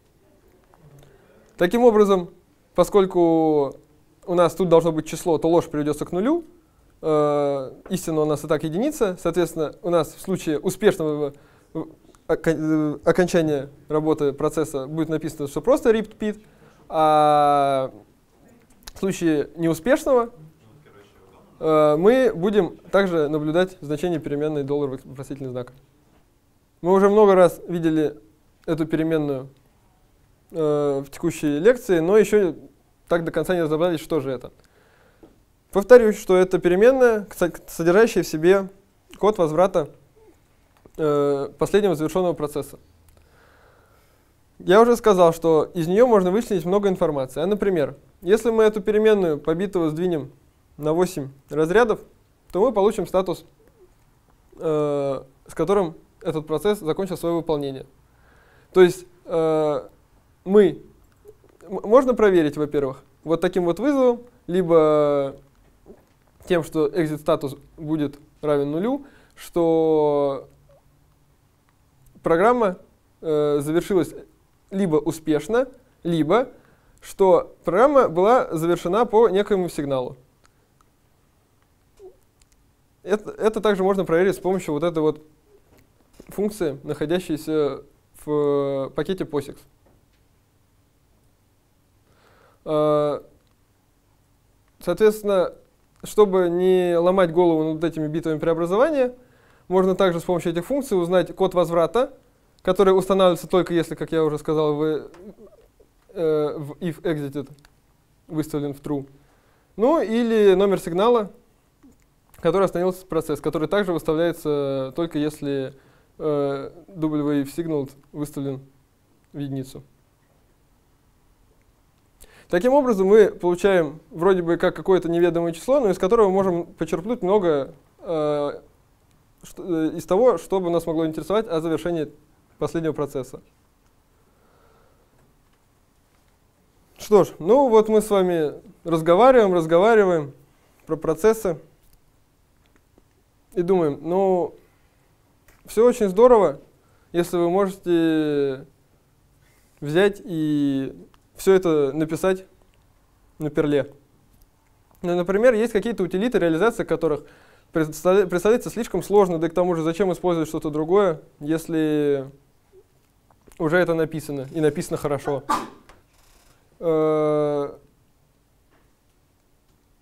Таким образом, поскольку у нас тут должно быть число, то ложь приведется к нулю, истина у нас и так единица, соответственно, у нас в случае успешного окончания работы процесса будет написано, что просто repeat, а в случае неуспешного мы будем также наблюдать значение переменной $вопросительный знак. Мы уже много раз видели эту переменную в текущей лекции, но еще так до конца не разобрались, что же это. Повторюсь, что это переменная, содержащая в себе код возврата последнего завершенного процесса. Я уже сказал, что из нее можно вычленить много информации. Например, если мы эту переменную по битово сдвинем на 8 разрядов, то мы получим статус, с которым этот процесс закончил свое выполнение. То есть можно проверить, во-первых, вот таким вот вызовом, либо тем, что exit статус будет равен нулю, что программа завершилась либо успешно, либо что программа была завершена по некоему сигналу. Это также можно проверить с помощью вот этой вот функции, находящейся в пакете POSIX. Соответственно, чтобы не ломать голову над этими битами преобразования, можно также с помощью этих функций узнать код возврата, который устанавливается только если, как я уже сказал, в if exited выставлен в true. Ну или номер сигнала, который остановился процесс, который также выставляется только если if signal выставлен в единицу. Таким образом, мы получаем вроде бы как какое-то неведомое число, но из которого можем почерпнуть много из того, что бы нас могло интересовать о завершении последнего процесса. Что ж, ну вот мы с вами разговариваем про процессы и думаем, ну, все очень здорово, если вы можете взять и все это написать на перле. Ну, например, есть какие-то утилиты, реализация которых представляется слишком сложно, да и к тому же зачем использовать что-то другое, если уже это написано, и написано хорошо.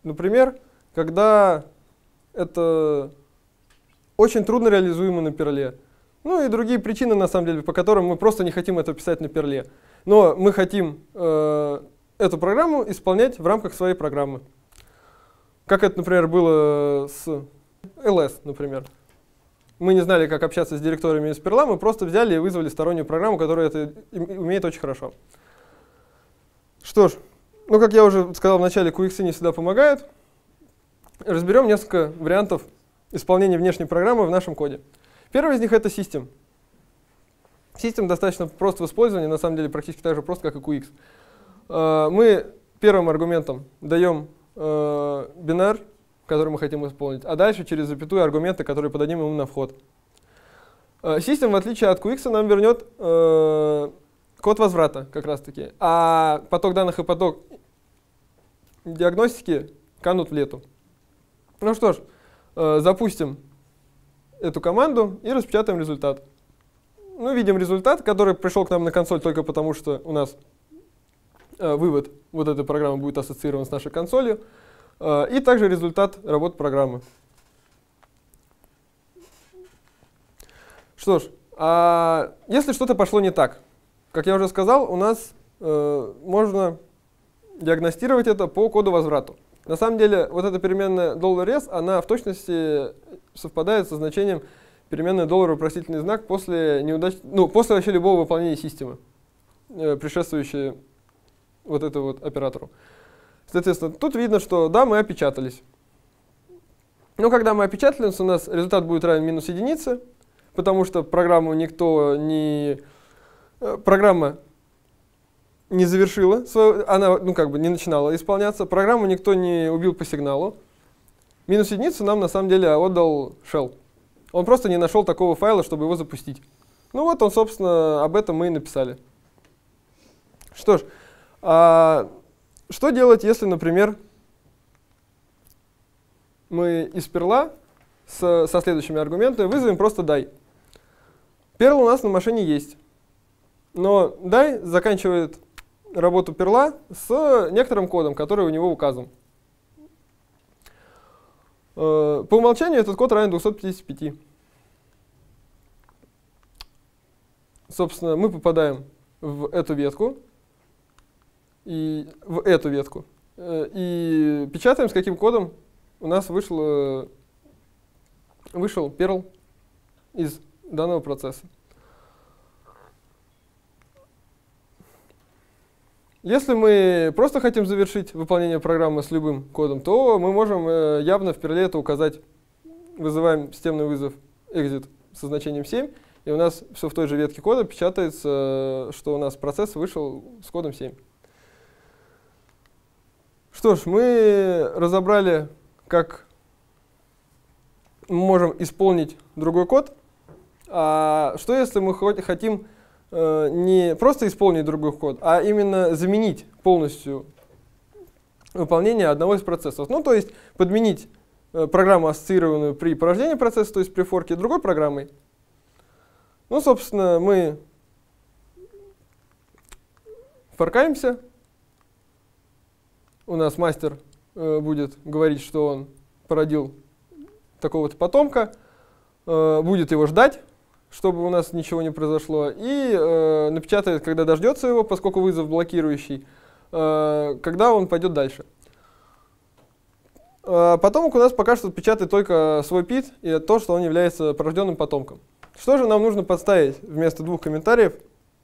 Например, когда это очень трудно реализуемо на перле. Ну и другие причины, на самом деле, по которым мы просто не хотим это писать на перле. Но мы хотим эту программу исполнять в рамках своей программы. Как это, например, было с ls, например. Мы не знали, как общаться с директориями из перла, мы просто взяли и вызвали стороннюю программу, которая это умеет очень хорошо. Что ж, ну как я уже сказал в начале, QX не всегда помогают. Разберем несколько вариантов исполнения внешней программы в нашем коде. Первый из них — это System. System достаточно прост в использовании, на самом деле практически так же прост, как и QX. Мы первым аргументом даем бинар, который мы хотим исполнить, а дальше через запятую аргументы, которые подадим ему на вход. System, в отличие от QX, нам вернет код возврата как раз таки, а поток данных и поток диагностики канут в лету. Ну что ж, запустим эту команду и распечатаем результат. Ну, видим результат, который пришел к нам на консоль только потому, что у нас вывод вот этой программы будет ассоциирован с нашей консолью, и также результат работы программы. Что ж, если что-то пошло не так, как я уже сказал, у нас можно диагностировать это по коду возврату. На самом деле, вот эта переменная $res, она в точности совпадает со значением переменной $вопросительный знак после неудач, ну, после вообще любого выполнения системы, предшествующей вот этому вот оператору. Соответственно, тут видно, что да, мы опечатались. Но когда мы опечатались, у нас результат будет равен минус единице, потому что программа не завершила, она не начинала исполняться, программу никто не убил по сигналу. Минус единицу нам на самом деле отдал shell. Он просто не нашел такого файла, чтобы его запустить. Ну вот он, собственно, об этом мы и написали. Что ж, что делать, если, например, мы из перла со следующими аргументами вызовем просто die. Перл у нас на машине есть, но die заканчивает работу перла с некоторым кодом, который у него указан. По умолчанию этот код равен 255. Собственно, мы попадаем в эту ветку и печатаем, с каким кодом у нас вышел перл из данного процесса. Если мы просто хотим завершить выполнение программы с любым кодом, то мы можем явно в перле это указать. Вызываем системный вызов exit со значением 7, и у нас все в той же ветке кода печатается, что у нас процесс вышел с кодом 7. Что ж, мы разобрали, как мы можем исполнить другой код. А что если мы хотим не просто исполнить другой код, а именно заменить полностью выполнение одного из процессов? Ну, то есть подменить программу, ассоциированную при порождении процесса, то есть при форке, другой программой. Ну, собственно, мы форкаемся. У нас мастер будет говорить, что он породил такого-то потомка, будет его ждать, чтобы у нас ничего не произошло, и напечатает, когда дождется его, поскольку вызов блокирующий, когда он пойдет дальше. Потомок у нас пока что печатает только свой пит и то, что он является порожденным потомком. Что же нам нужно подставить вместо двух комментариев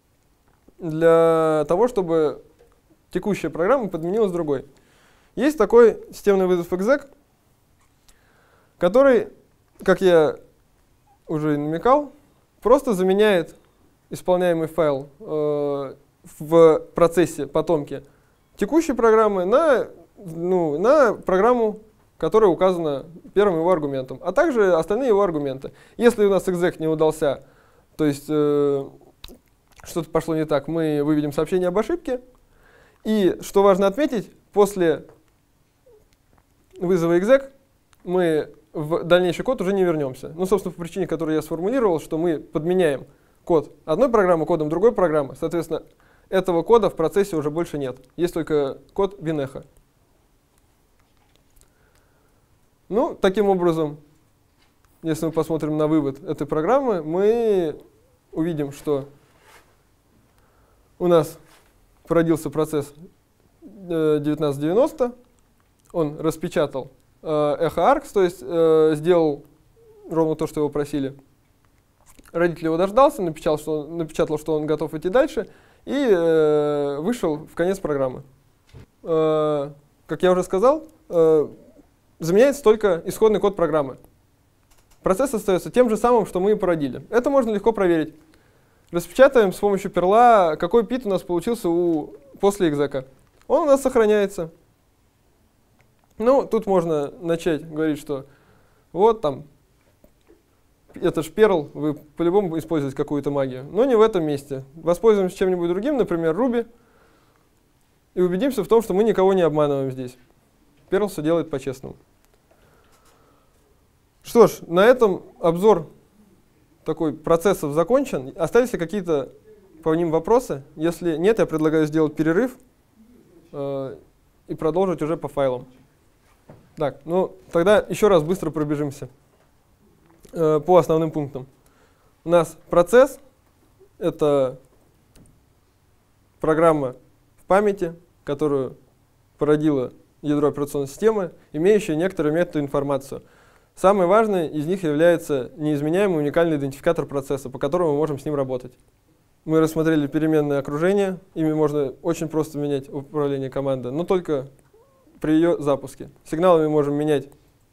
для того, чтобы текущая программа подменилась другой? Есть такой системный вызов exec, который, как я уже намекал, просто заменяет исполняемый файл в процессе потомки текущей программы на программу, которая указана первым его аргументом, а также остальные его аргументы. Если у нас exec не удался, то есть что-то пошло не так, мы выведем сообщение об ошибке. И, что важно отметить, после вызова exec мы в дальнейший код уже не вернемся. Ну, собственно, по причине, которую я сформулировал, что мы подменяем код одной программы кодом другой программы. Соответственно, этого кода в процессе уже больше нет. Есть только код Винеха. Ну, таким образом, если мы посмотрим на вывод этой программы, мы увидим, что у нас породился процесс 1990, он распечатал EchoArcs, то есть сделал ровно то, что его просили. Родитель его дождался, напечатал, что он готов идти дальше, и вышел в конец программы. Как я уже сказал, заменяется только исходный код программы. Процесс остается тем же самым, что мы и породили. Это можно легко проверить. Распечатаем с помощью перла, какой бит у нас получился после экзека. Он у нас сохраняется. Ну, тут можно начать говорить, что вот там, это ж перл, вы по-любому используете какую-то магию. Но не в этом месте. Воспользуемся чем-нибудь другим, например, Ruby, и убедимся в том, что мы никого не обманываем здесь. Перл все делает по-честному. Что ж, на этом обзор такой процессов закончен. Остались ли какие-то по ним вопросы? Если нет, я предлагаю сделать перерыв и продолжить уже по файлам. Так, ну тогда еще раз быстро пробежимся по основным пунктам. У нас процесс — это программа в памяти, которую породила ядро операционной системы, имеющая некоторую метаинформацию. Самый важный из них является неизменяемый уникальный идентификатор процесса, по которому мы можем с ним работать. Мы рассмотрели переменные окружения, ими можно очень просто менять управление командой, но только при ее запуске. Сигналы мы можем менять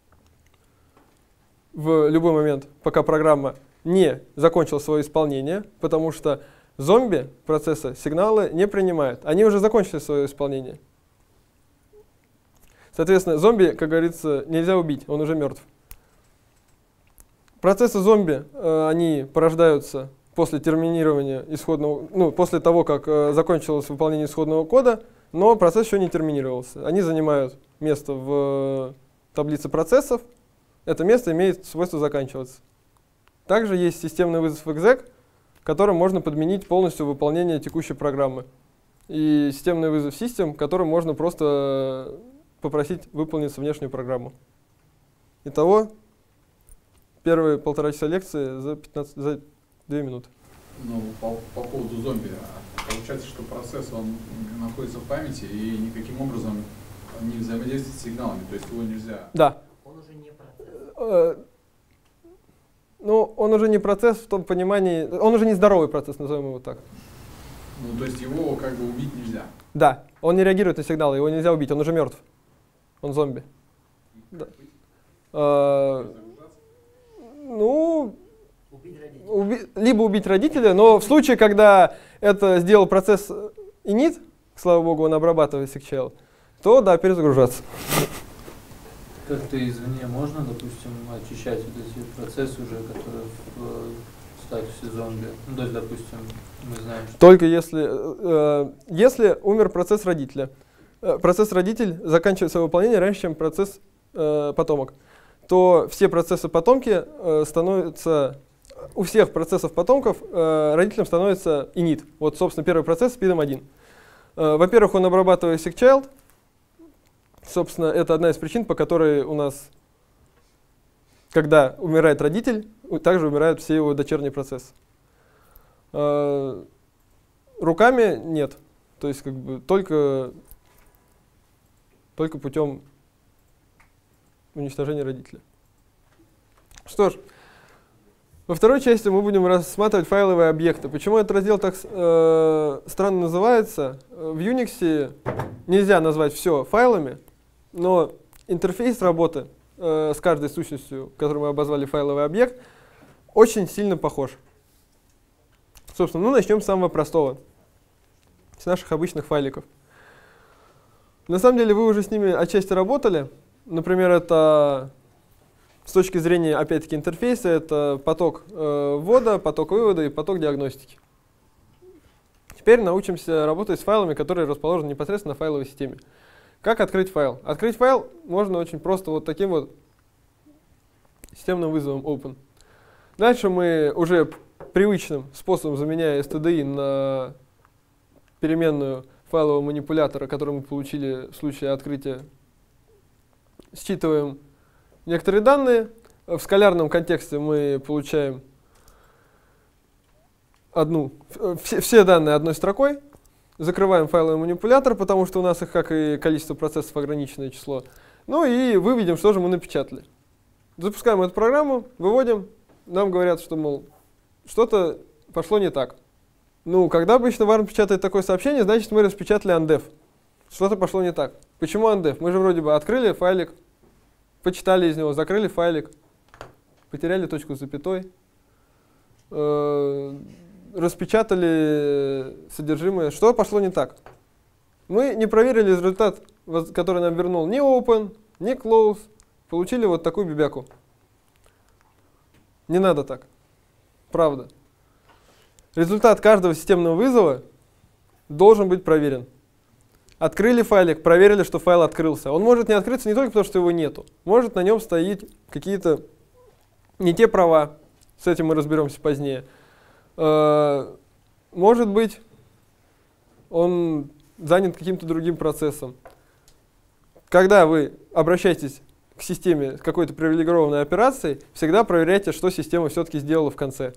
в любой момент, пока программа не закончила свое исполнение, потому что зомби процесса сигналы не принимает. Они уже закончили свое исполнение. Соответственно, зомби, как говорится, нельзя убить, он уже мертв. Процессы зомби, они порождаются после терминирования исходного, ну, после того, как закончилось выполнение исходного кода, но процесс еще не терминировался. Они занимают место в таблице процессов. Это место имеет свойство заканчиваться. Также есть системный вызов exec, которым можно подменить полностью выполнение текущей программы. И системный вызов system, которым можно просто попросить выполнить внешнюю программу. Итого, первые 1,5 часа лекции за 2 минуты.
Ну, по поводу зомби, получается, что процесс, он находится в памяти и никаким образом не взаимодействует с сигналами, то есть его нельзя...
Да.
Он уже не процесс.
Ну, он уже не процесс в том понимании, он уже не здоровый процесс, назовем его так.
Ну, то есть его как бы убить нельзя.
Да, он не реагирует на сигналы, его нельзя убить, он уже мертв. Он зомби. Да. Ну, либо убить родителя, но в случае, когда это сделал процесс init, слава богу, он обрабатывает SigChald, то да, перезагружаться.
Как-то извне можно, допустим, очищать вот эти процессы уже, которые в статусе зомби? Ну, то есть, допустим, мы знаем, что...
Только если умер процесс родителя. Процесс родитель заканчивает свое выполнение раньше, чем процесс потомок, то все процессы потомки становятся... У всех процессов потомков родителем становится init. Вот, собственно, первый процесс с пидом 1. Во-первых, он обрабатывает SigChald. Собственно, это одна из причин, по которой у нас, когда умирает родитель, также умирают все его дочерние процессы. Руками нет. То есть, как бы, только путем уничтожения родителя. Что ж, во второй части мы будем рассматривать файловые объекты. Почему этот раздел так странно называется? В Unix нельзя назвать все файлами, но интерфейс работы с каждой сущностью, которую мы обозвали файловый объект, очень сильно похож. Собственно, ну начнем с самого простого, с наших обычных файликов. На самом деле вы уже с ними отчасти работали. Например, это с точки зрения, опять-таки, интерфейса, это поток ввода, поток вывода и поток диагностики. Теперь научимся работать с файлами, которые расположены непосредственно на файловой системе. Как открыть файл? Открыть файл можно очень просто вот таким вот системным вызовом open. Дальше мы уже привычным способом, заменяя stdi на переменную файлового манипулятора, который мы получили в случае открытия, считываем некоторые данные. В скалярном контексте мы получаем все данные одной строкой. Закрываем файловый манипулятор, потому что у нас их, как и количество процессов, ограниченное число. Ну и выведем, что же мы напечатали. Запускаем эту программу, выводим. Нам говорят, что, мол, что-то пошло не так. Ну, когда обычно Warn печатает такое сообщение, значит, мы распечатали undef. Что-то пошло не так. Почему undef? Мы же вроде бы открыли файлик, почитали из него, закрыли файлик, потеряли точку с запятой, распечатали содержимое. Что пошло не так? Мы не проверили результат, который нам вернул ни open, ни close. Получили вот такую бибяку. Не надо так. Правда. Результат каждого системного вызова должен быть проверен. Открыли файлик, проверили, что файл открылся. Он может не открыться не только потому, что его нету. Может на нем стоит какие-то не те права. С этим мы разберемся позднее. Может быть, он занят каким-то другим процессом. Когда вы обращаетесь к системе с какой-то привилегированной операцией, всегда проверяйте, что система все-таки сделала в конце.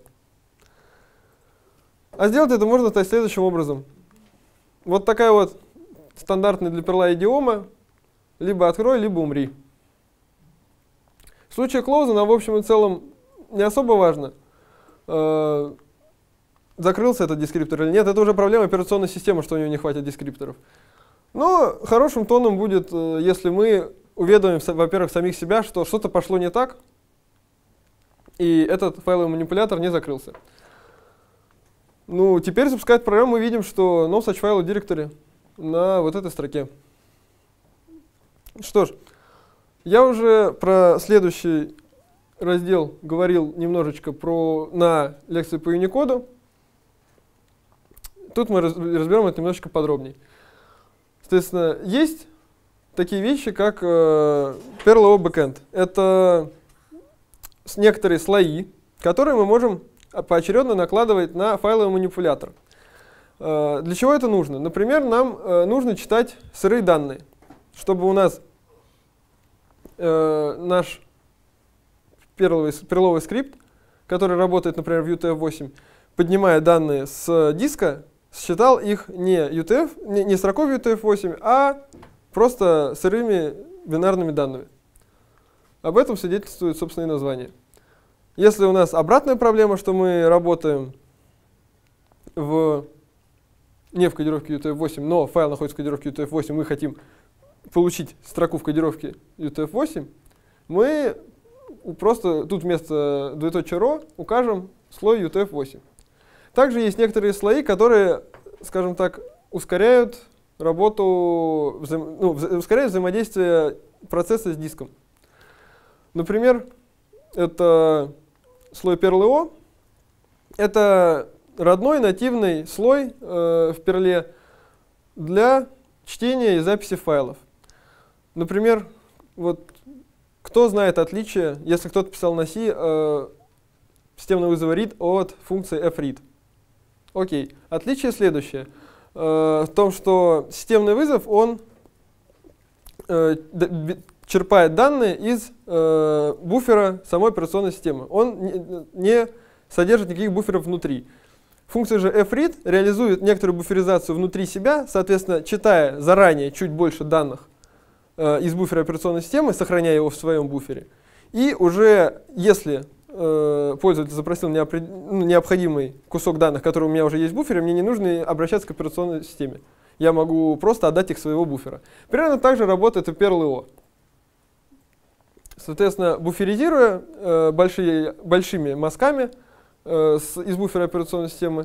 А сделать это можно следующим образом. Вот такая вот стандартная для перла идиома. Либо открой, либо умри. В случае close нам в общем и целом не особо важно, закрылся этот дескриптор или нет. Это уже проблема операционной системы, что у нее не хватит дескрипторов. Но хорошим тоном будет, если мы уведомим, во-первых, самих себя, что что-то пошло не так, и этот файловый манипулятор не закрылся. Ну, теперь запускать программу, мы видим, что no such file directory на вот этой строке. Что ж, я уже про следующий раздел говорил немножечко на лекции по Unicode. Тут мы разберем это немножечко подробнее. Соответственно, есть такие вещи, как Perl.io Backend. Это некоторые слои, которые мы можем поочередно накладывать на файловый манипулятор. Для чего это нужно? Например, нам нужно читать сырые данные, чтобы у нас наш перловый скрипт, который работает, например, в UTF-8, поднимая данные с диска, считал их не строкой в UTF-8, а просто сырыми бинарными данными. Об этом свидетельствует, собственно, и название. Если у нас обратная проблема, что мы работаем не в кодировке UTF-8, но файл находится в кодировке UTF-8, мы хотим получить строку в кодировке UTF-8, мы просто тут вместо двоеточия укажем слой UTF-8. Также есть некоторые слои, которые, скажем так, ускоряют ускоряют взаимодействие процесса с диском. Например, это слой Perl.io. Это родной нативный слой в перле для чтения и записи файлов. Например, вот кто знает отличие, если кто-то писал на C, системного вызова read от функции fread. Окей. Отличие следующее. В том, что системный вызов, он черпает данные из буфера самой операционной системы. Он не содержит никаких буферов внутри. Функция же fread реализует некоторую буферизацию внутри себя, соответственно, читая заранее чуть больше данных из буфера операционной системы, сохраняя его в своем буфере. И уже если пользователь запросил необходимый кусок данных, который у меня уже есть в буфере, мне не нужно обращаться к операционной системе. Я могу просто отдать их своего буфера. Примерно так же работает и Perl.io. Соответственно, буферизируя большими мазками из буфера операционной системы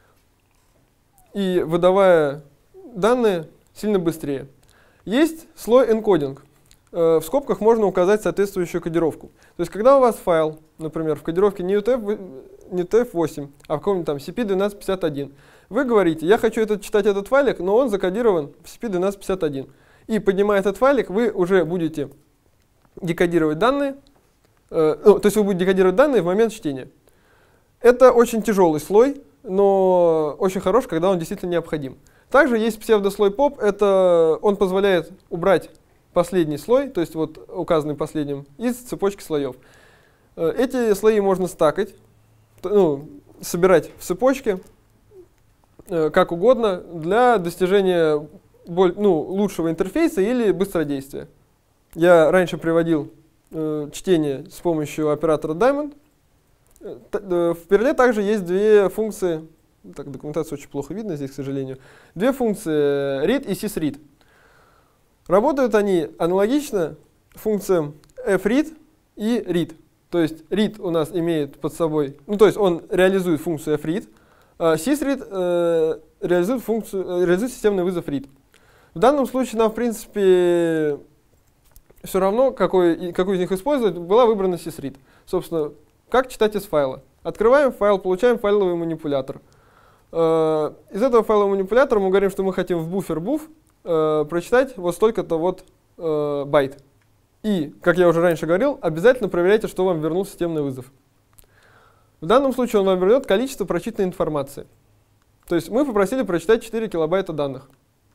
и выдавая данные сильно быстрее. Есть слой encoding. В скобках можно указать соответствующую кодировку. То есть, когда у вас файл, например, в кодировке не UTF-8, а в каком-нибудь там CP1251, вы говорите, я хочу читать этот файлик, но он закодирован в CP1251. И поднимая этот файлик, вы уже будете декодировать данные, то есть вы будете декодировать данные в момент чтения. Это очень тяжелый слой, но очень хорош, когда он действительно необходим. Также есть псевдослой POP, он позволяет убрать последний слой, то есть вот указанный последним, из цепочки слоев. Эти слои можно стакать, ну, собирать в цепочке, как угодно, для достижения лучшего интерфейса или быстродействия. Я раньше приводил чтение с помощью оператора Diamond. В Perl также есть две функции, так, документацию очень плохо видно здесь, к сожалению, две функции read и sysread. Работают они аналогично функциям fread и read. То есть read у нас имеет под собой, ну то есть он реализует функцию fread, а sysread реализует системный вызов read. В данном случае нам, в принципе, все равно, какой из них использовать, была выбрана sysread. Собственно, как читать из файла. Открываем файл, получаем файловый манипулятор. Из этого файлового манипулятора мы говорим, что мы хотим в буфер buff прочитать вот столько-то вот байт. И, как я уже раньше говорил, обязательно проверяйте, что вам вернул системный вызов. В данном случае он вам вернет количество прочитанной информации. То есть мы попросили прочитать 4 килобайта данных.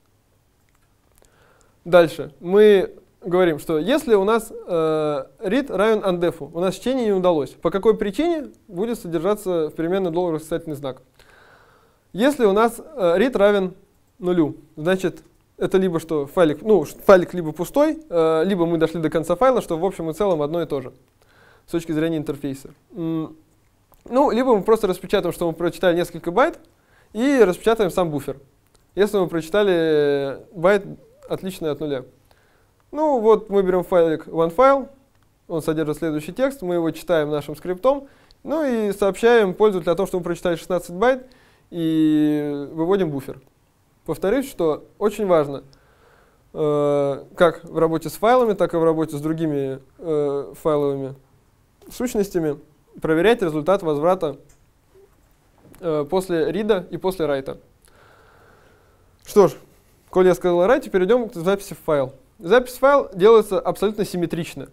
Дальше мы говорим, что если у нас read равен undef, у нас чтение не удалось, по какой причине будет содержаться в переменной долларовый восклицательный знак. Если у нас read равен нулю, значит это либо что файлик либо пустой, либо мы дошли до конца файла, что в общем и целом одно и то же с точки зрения интерфейса. Ну, либо мы просто распечатаем, что мы прочитали несколько байт, и распечатаем сам буфер, если мы прочитали байт отличный от нуля. Ну вот мы берем файлик OneFile, он содержит следующий текст, мы его читаем нашим скриптом, ну и сообщаем пользователю о том, что мы прочитали 16 байт, и выводим буфер. Повторюсь, что очень важно, как в работе с файлами, так и в работе с другими файловыми сущностями, проверять результат возврата после рида и после райта. Что ж, коли я сказал write, перейдем к записи в файл. Запись в файл делается абсолютно симметрично.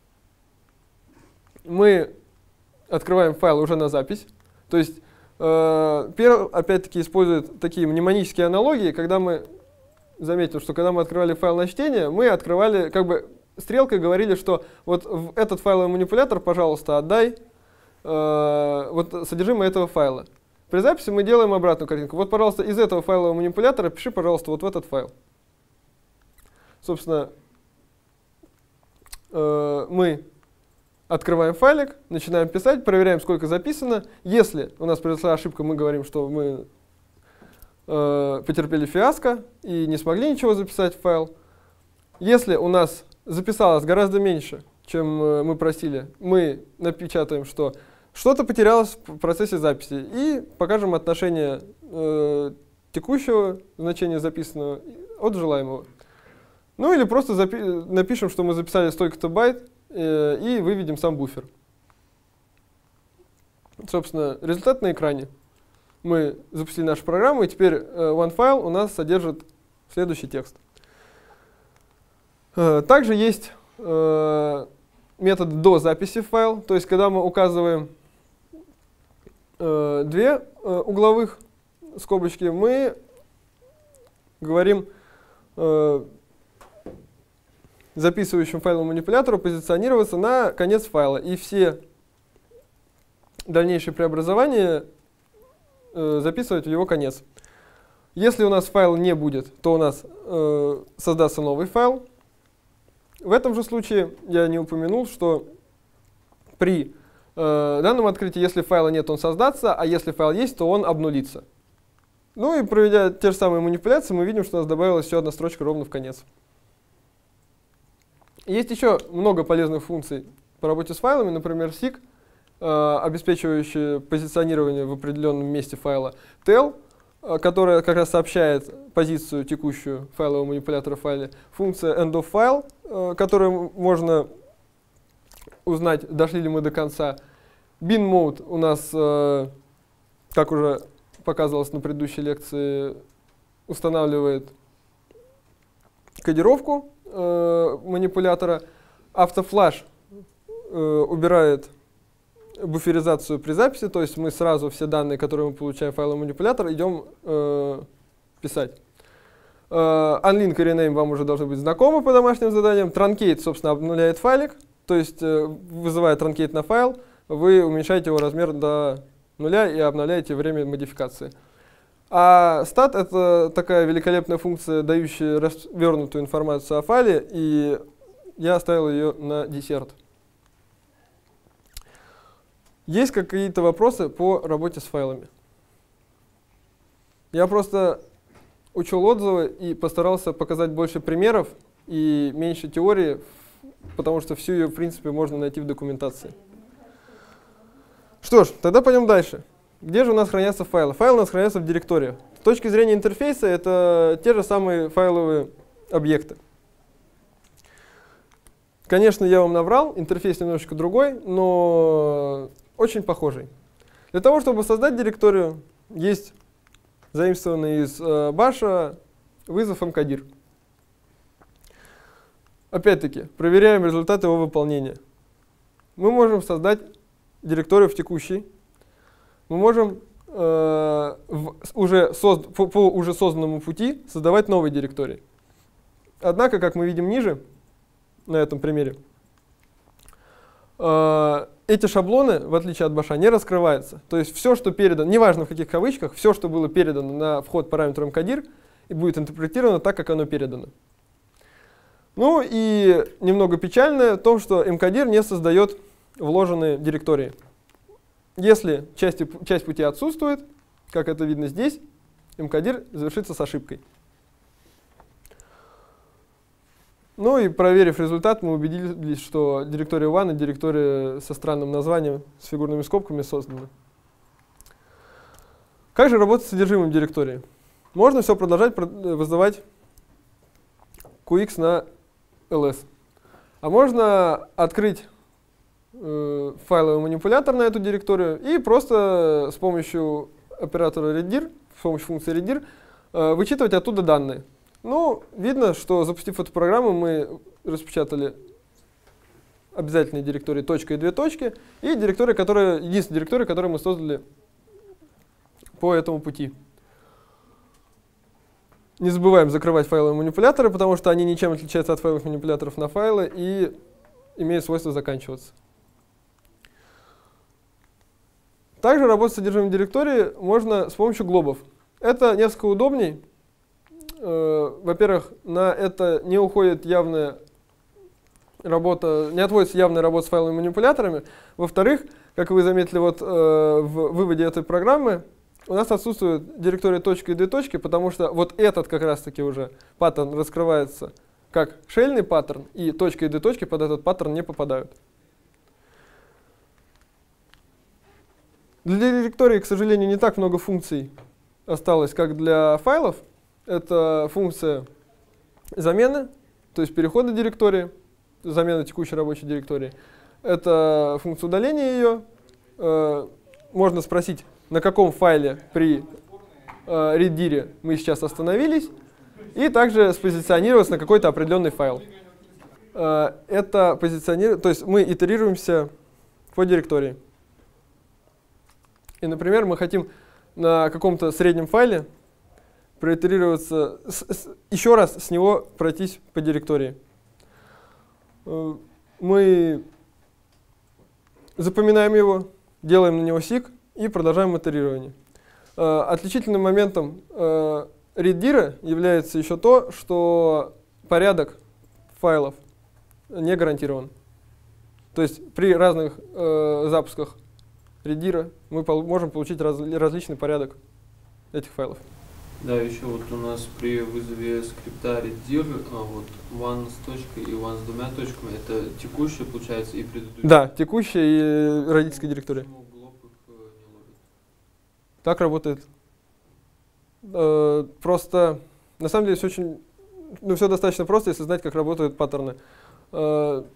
Мы открываем файл уже на запись. То есть Perl опять-таки использует такие мнемонические аналогии, когда мы заметим, что когда мы открывали файл на чтение, мы открывали, как бы стрелкой говорили, что вот в этот файловый манипулятор, пожалуйста, отдай вот содержимое этого файла. При записи мы делаем обратную картинку. Вот, пожалуйста, из этого файлового манипулятора пиши, пожалуйста, вот в этот файл. Собственно, мы открываем файлик, начинаем писать, проверяем, сколько записано. Если у нас произошла ошибка, мы говорим, что мы потерпели фиаско и не смогли ничего записать в файл. Если у нас записалось гораздо меньше, чем мы просили, мы напечатаем, что что-то потерялось в процессе записи, и покажем отношение текущего значения записанного от желаемого. Ну или просто напишем, что мы записали столько-то байт, и выведем сам буфер. Собственно, результат на экране. Мы запустили нашу программу, и теперь OneFile у нас содержит следующий текст. Также есть метод до записи в файл, то есть когда мы указываем две угловых скобочки, мы говорим записывающему файловому манипулятору позиционироваться на конец файла, и все дальнейшие преобразования записывать в его конец. Если у нас файла не будет, то у нас создастся новый файл. В этом же случае я не упомянул, что при данном открытии, если файла нет, он создастся, а если файл есть, то он обнулится. Ну и проведя те же самые манипуляции, мы видим, что у нас добавилась еще одна строчка ровно в конец. Есть еще много полезных функций по работе с файлами, например, seek, обеспечивающий позиционирование в определенном месте файла, tell, которая как раз сообщает позицию текущую файлового манипулятора в файле, функция endOfFile, которую можно узнать, дошли ли мы до конца. Bin mode у нас, как уже показывалось на предыдущей лекции, устанавливает кодировку манипулятора. Автофлаш убирает буферизацию при записи, то есть мы сразу все данные, которые мы получаем в файловый манипулятор, идем писать. Unlink и rename вам уже должны быть знакомы по домашним заданиям. Truncate, собственно, обнуляет файлик, то есть вызывая truncate на файл, вы уменьшаете его размер до нуля и обновляете время модификации. А stat — это такая великолепная функция, дающая развернутую информацию о файле, и я оставил ее на десерт. Есть какие-то вопросы по работе с файлами? Я просто учел отзывы и постарался показать больше примеров и меньше теории, потому что всю ее, в принципе, можно найти в документации. Что ж, тогда пойдем дальше. Где же у нас хранятся файлы? Файлы у нас хранятся в директориях. С точки зрения интерфейса, это те же самые файловые объекты. Конечно, я вам наврал, интерфейс немножечко другой, но очень похожий. Для того, чтобы создать директорию, есть заимствованный из баша вызов mkdir. Опять-таки, проверяем результат его выполнения. Мы можем создать директорию в текущей. Мы можем по уже созданному пути создавать новые директории. Однако, как мы видим ниже, на этом примере, эти шаблоны, в отличие от баша, не раскрываются. То есть все, что передано, неважно в каких кавычках, все, что было передано на вход параметру mkdir, и будет интерпретировано так, как оно передано. Ну и немного печальное в том, что mkdir не создает вложенные директории. Если часть пути отсутствует, как это видно здесь, mkdir завершится с ошибкой. Ну и проверив результат, мы убедились, что директория one и директория со странным названием, с фигурными скобками созданы. Как же работать с содержимым директории? Можно все продолжать вызывать QX на ls. А можно открыть файловый манипулятор на эту директорию и просто с помощью оператора readdir, с помощью функции readdir, вычитывать оттуда данные. Ну, видно, что запустив эту программу, мы распечатали обязательные директории точка и две точки, и директория, единственная директория, которую мы создали по этому пути. Не забываем закрывать файловые манипуляторы, потому что они ничем отличаются от файловых манипуляторов на файлы и имеют свойство заканчиваться. Также работать с содержимым директории можно с помощью глобов. Это несколько удобней. Во-первых, на это не уходит явная работа, не отводится явная работа с файловыми манипуляторами. Во-вторых, как вы заметили вот, в выводе этой программы, у нас отсутствует директория точка и две точки, потому что вот этот как раз-таки уже паттерн раскрывается как шельный паттерн, и точка и две точки под этот паттерн не попадают. Для директории, к сожалению, не так много функций осталось, как для файлов. Это функция замены, то есть перехода директории, замена текущей рабочей директории. Это функция удаления ее. Можно спросить, на каком файле при readdir мы сейчас остановились, и также спозиционироваться на какой-то определенный файл. Это позиционирование, то есть мы итерируемся по директории. И, например, мы хотим на каком-то среднем файле проитерироваться, еще раз с него пройтись по директории. Мы запоминаем его, делаем на него сик и продолжаем итерирование. Отличительным моментом readdir является еще то, что порядок файлов не гарантирован. То есть при разных запусках readdir мы можем получить различный порядок этих файлов.
Да, еще вот у нас при вызове скрипта readdir вот one с точкой и one с двумя точками, это текущая, получается, и предыдущая.
Да, текущая и родительская директория.
Почему глоб их не ловит?
Так работает. Просто, на самом деле, все очень, все достаточно просто, если знать, как работают паттерны. В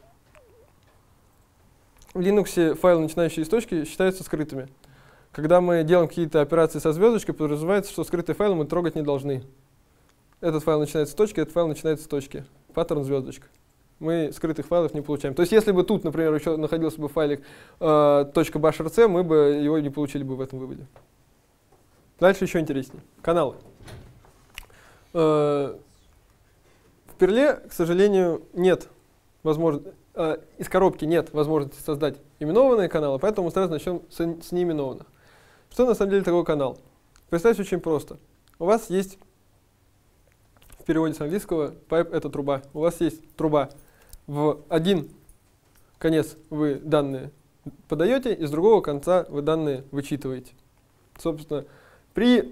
Linux файлы, начинающие с точки, считаются скрытыми. Когда мы делаем какие-то операции со звездочкой, подразумевается, что скрытые файлы мы трогать не должны. Этот файл начинается с точки, этот файл начинается с точки. Паттерн звездочка. Мы скрытых файлов не получаем. То есть если бы тут, например, еще находился бы файлик .bashrc, мы бы его не получили бы в этом выводе. Дальше еще интереснее. Каналы. Перле, к сожалению, нет возможности, из коробки нет возможности создать именованные каналы, поэтому сразу начнем с неименованных. Что на самом деле такое канал? Представьте очень просто. У вас есть, в переводе с английского, pipe — это труба. У вас есть труба. В один конец вы данные подаете, из другого конца вы данные вычитываете. Собственно, при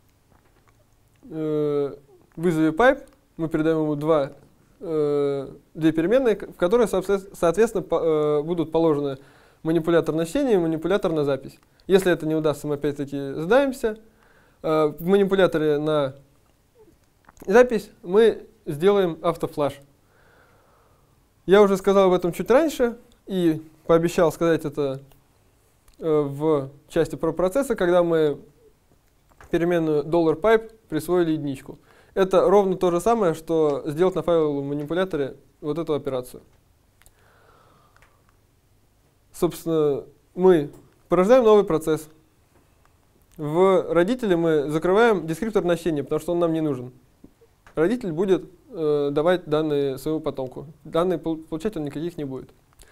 вызове pipe мы передаем ему две переменные, в которые, соответственно, будут положены манипулятор на чтение и манипулятор на запись. Если это не удастся, мы опять-таки сдаемся. В манипуляторе на запись мы сделаем автофлаш. Я уже сказал об этом чуть раньше и пообещал сказать это в части про процессы, когда мы переменную $pipe присвоили единичку. Это ровно то же самое, что сделать на файловом манипуляторе вот эту операцию. Собственно, мы порождаем новый процесс. В родителе мы закрываем дескриптор на чтение, потому что он нам не нужен. Родитель будет давать данные своему потомку. Данные получать он никаких не будет.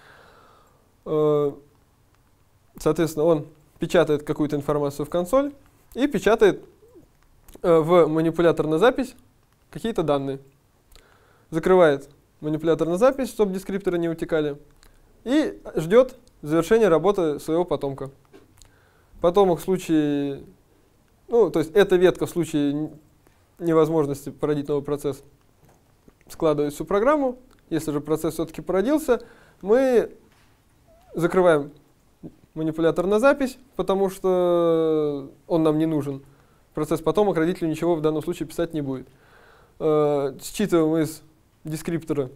Соответственно, он печатает какую-то информацию в консоль и печатает в манипулятор на запись какие-то данные. Закрывает манипулятор на запись, чтобы дескрипторы не утекали, и ждет завершения работы своего потомка. Потомок в случае, то есть эта ветка в случае невозможности породить новый процесс складывает всю программу. Если же процесс все-таки породился, мы закрываем манипулятор на запись, потому что он нам не нужен. Процесс потомок родителю ничего в данном случае писать не будет. Считываем из дескриптора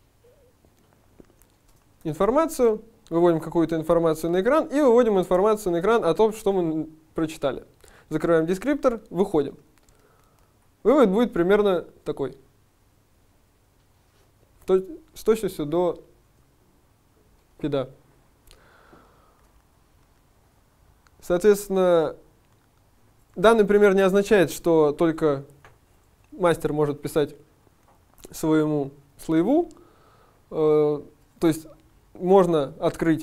информацию, выводим какую-то информацию на экран и выводим информацию на экран о том, что мы прочитали. Закрываем дескриптор, выходим. Вывод будет примерно такой. С точностью до пида. Соответственно, данный пример не означает, что только мастер может писать своему слейву. То есть можно открыть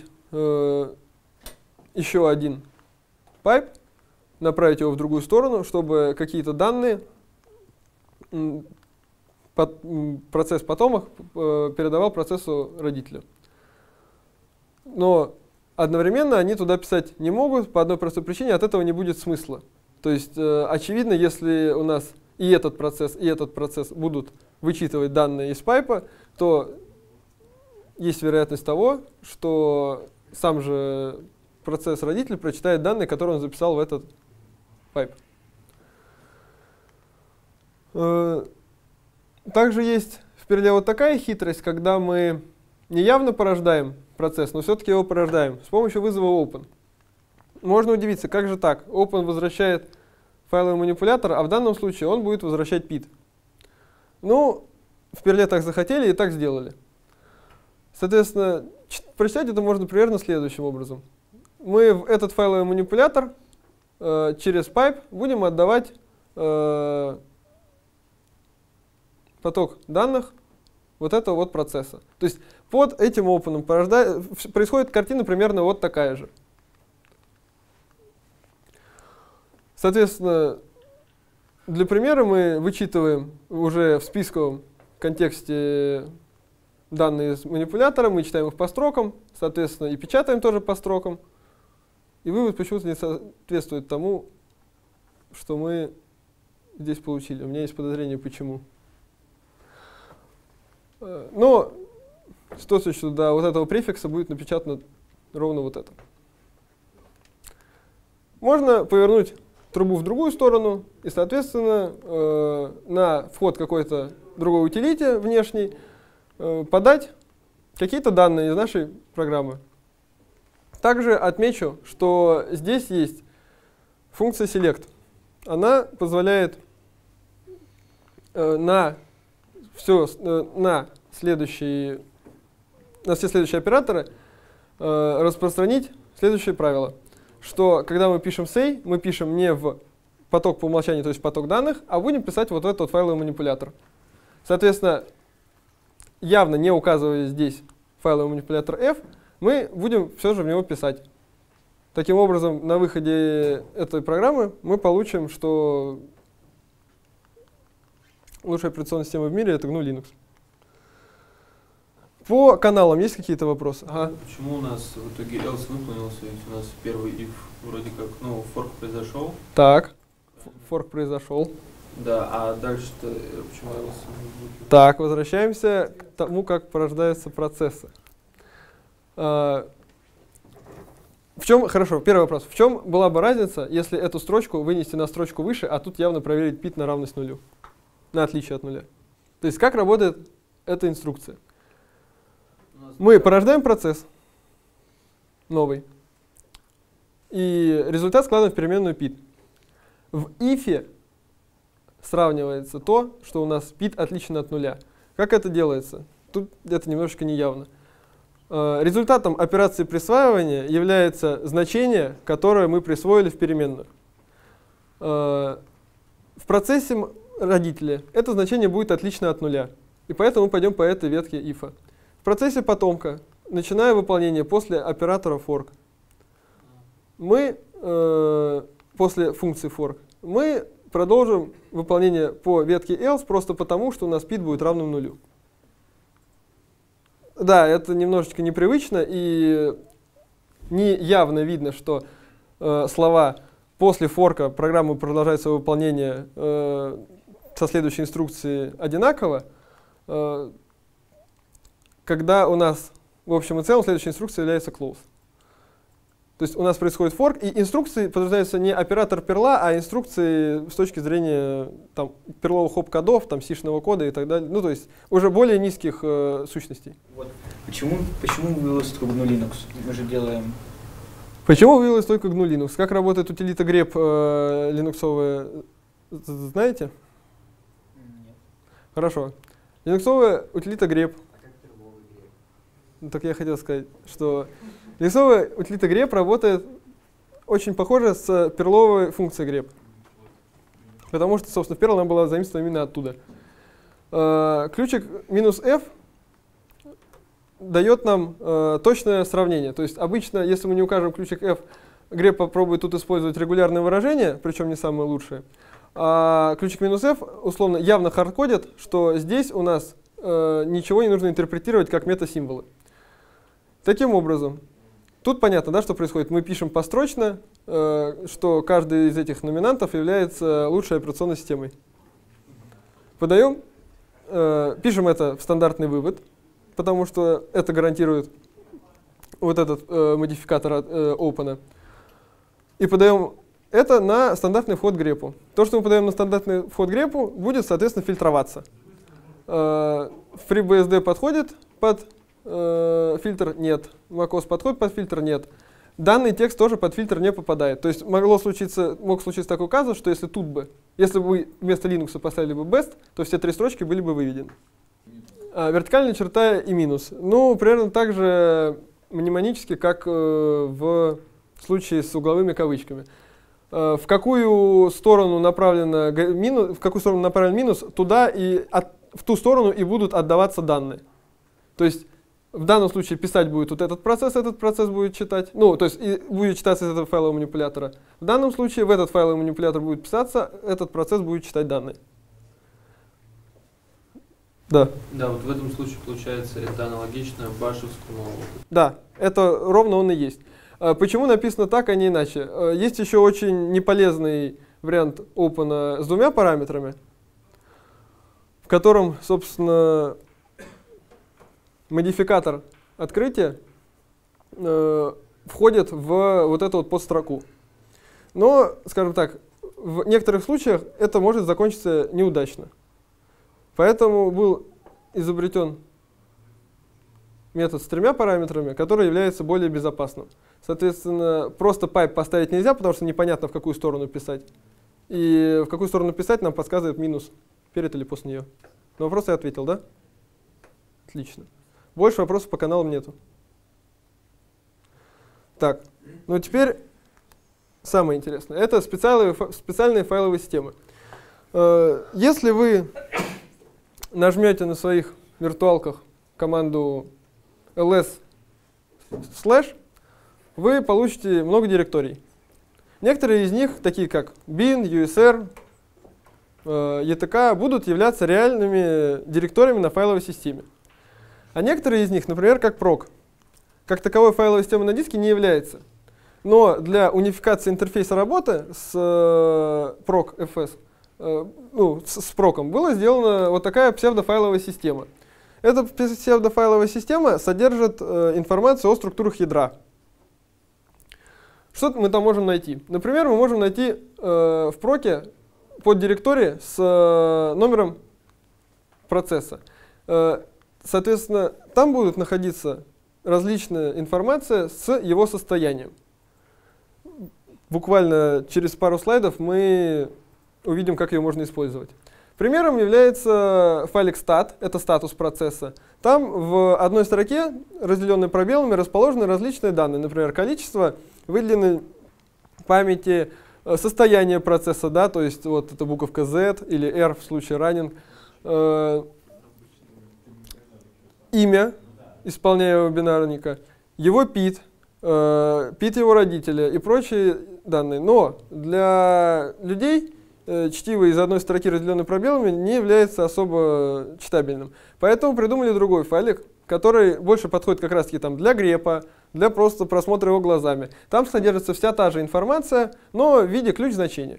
еще один пайп, направить его в другую сторону, чтобы какие-то данные процесс потомок передавал процессу родителя. Но одновременно они туда писать не могут по одной простой причине, от этого не будет смысла. То есть, очевидно, если у нас и этот процесс будут вычитывать данные из пайпа, то есть вероятность того, что сам же процесс родитель прочитает данные, которые он записал в этот пайп. Также есть в Перле вот такая хитрость, когда мы не явно порождаем процесс, но все-таки его порождаем с помощью вызова open. Можно удивиться, как же так? Open возвращает файловый манипулятор, а в данном случае он будет возвращать PID. Ну, в Перле так захотели и так сделали. Соответственно, прочитать это можно примерно следующим образом. Мы в этот файловый манипулятор через pipe будем отдавать поток данных вот этого вот процесса. То есть под этим open происходит картина примерно вот такая же. Соответственно, для примера мы вычитываем уже в списковом контексте данные из манипулятора, мы читаем их по строкам, соответственно, и печатаем тоже по строкам. И вывод почему-то не соответствует тому, что мы здесь получили. У меня есть подозрение, почему. Но с точностью до вот этого префикса будет напечатано ровно вот это. Можно повернуть трубу в другую сторону и, соответственно, на вход какой-то другой утилити внешней подать какие-то данные из нашей программы. Также отмечу, что здесь есть функция select. Она позволяет на все следующие операторы распространить следующее правило, что когда мы пишем say, мы пишем не в поток по умолчанию, то есть поток данных, а будем писать вот этот вот файловый манипулятор. Соответственно, явно не указывая здесь файловый манипулятор f, мы будем все же в него писать. Таким образом, на выходе этой программы мы получим, что лучшая операционная система в мире — это GNU Linux. По каналам есть какие-то вопросы? Ага.
Почему у нас в итоге else выполнился, ведь у нас первый if вроде как, ну, форк произошел.
Так, форк произошел.
Да, а дальше-то почему else?
Так, возвращаемся к тому, как порождаются процессы. Хорошо, первый вопрос. В чем была бы разница, если эту строчку вынести на строчку выше, а тут явно проверить пит на равность нулю, на отличие от нуля? То есть как работает эта инструкция? Мы порождаем процесс новый, и результат складываем в переменную pit. В if сравнивается то, что у нас pit отличен от нуля. Как это делается? Тут это немножечко неявно. Результатом операции присваивания является значение, которое мы присвоили в переменную. В процессе родителя это значение будет отлично от нуля, и поэтому мы пойдем по этой ветке if. В процессе потомка, начиная выполнение после оператора fork, мы после функции fork, мы продолжим выполнение по ветке else просто потому, что у нас pit будет равным нулю. Да, это немножечко непривычно, и не явно видно, что слова после форка программа продолжает свое выполнение со следующей инструкцией одинаково, когда у нас в общем и целом следующая инструкция является close. То есть у нас происходит форк, и инструкции подразумевается не оператор перла, а инструкции с точки зрения там, перловых хоп-кодов, там, сишного кода и так далее. Ну, то есть уже более низких сущностей.
Вот. Почему вывелось только GNU Linux? Мы же делаем...
Почему вывелось только GNU Linux? Как работает утилита grep линуксовая, знаете?
Нет.
Хорошо. Линуксовая утилита grep.
А как перловый греб?
Ну, так я хотел сказать, что линуксовая утилита grep работает очень похоже с перловой функцией grep. Потому что, собственно, перл она была заимствована именно оттуда. Ключик "-f" дает нам точное сравнение. То есть обычно, если мы не укажем ключик f, grep попробует тут использовать регулярные выражения, причем не самые лучшие. А ключик "-f" условно явно хардкодит, что здесь у нас ничего не нужно интерпретировать как метасимволы. Таким образом, тут понятно, да, что происходит. Мы пишем построчно, что каждый из этих номинантов является лучшей операционной системой. Подаем, пишем это в стандартный вывод, потому что это гарантирует вот этот модификатор open. И подаем это на стандартный вход grep. То, что мы подаем на стандартный вход grep, будет, соответственно, фильтроваться. FreeBSD подходит под фильтр? Нет. macOS подходит под фильтр? Нет. Данный текст тоже под фильтр не попадает. То есть мог случиться такой казус, что если если бы вы вместо Linux поставили бы best, то все три строчки были бы выведены. Вертикальная черта и минус. Ну, примерно так же мнемонически, как в случае с угловыми кавычками. В какую сторону направлен минус, туда и в ту сторону и будут отдаваться данные. То есть в данном случае писать будет вот этот процесс будет читать, ну, то есть и будет читаться из этого файлового манипулятора. В данном случае в этот файловый манипулятор будет писаться, этот процесс будет читать данные. Да.
Да, вот в этом случае получается это аналогично башевскому.
Да, это ровно он и есть. Почему написано так, а не иначе? Есть еще очень неполезный вариант open с двумя параметрами, в котором, собственно, модификатор открытия входит в вот эту вот подстроку. Но, скажем так, в некоторых случаях это может закончиться неудачно. Поэтому был изобретен метод с тремя параметрами, который является более безопасным. Соответственно, просто pipe поставить нельзя, потому что непонятно, в какую сторону писать. И в какую сторону писать нам подсказывает минус перед или после нее. На вопрос я ответил, да? Отлично. Больше вопросов по каналам нету. Так, ну теперь самое интересное. Это специальные файловые системы. Если вы нажмете на своих виртуалках команду ls/, вы получите много директорий. Некоторые из них, такие как bin, usr, etk, будут являться реальными директориями на файловой системе. А некоторые из них, например, как proc, как таковой файловой системой на диске не является. Но для унификации интерфейса работы с proc.fs, с проком, была сделана вот такая псевдофайловая система. Эта псевдофайловая система содержит информацию о структурах ядра. Что мы там можем найти? Например, мы можем найти в проке поддиректории с номером процесса. Соответственно, там будет находиться различная информация с его состоянием. Буквально через пару слайдов мы увидим, как ее можно использовать. Примером является файлик stat, это статус процесса. Там в одной строке, разделенной пробелами, расположены различные данные, например, количество выделенной памяти, состояние процесса, да, то есть вот эта буковка Z или R в случае running, имя исполняемого бинарника, его PID, PID его родителя и прочие данные. Но для людей чтиво из одной строки, разделенной пробелами, не является особо читабельным. Поэтому придумали другой файлик, который больше подходит как раз-таки там для грепа, для просто просмотра его глазами. Там содержится вся та же информация, но в виде ключ-значения.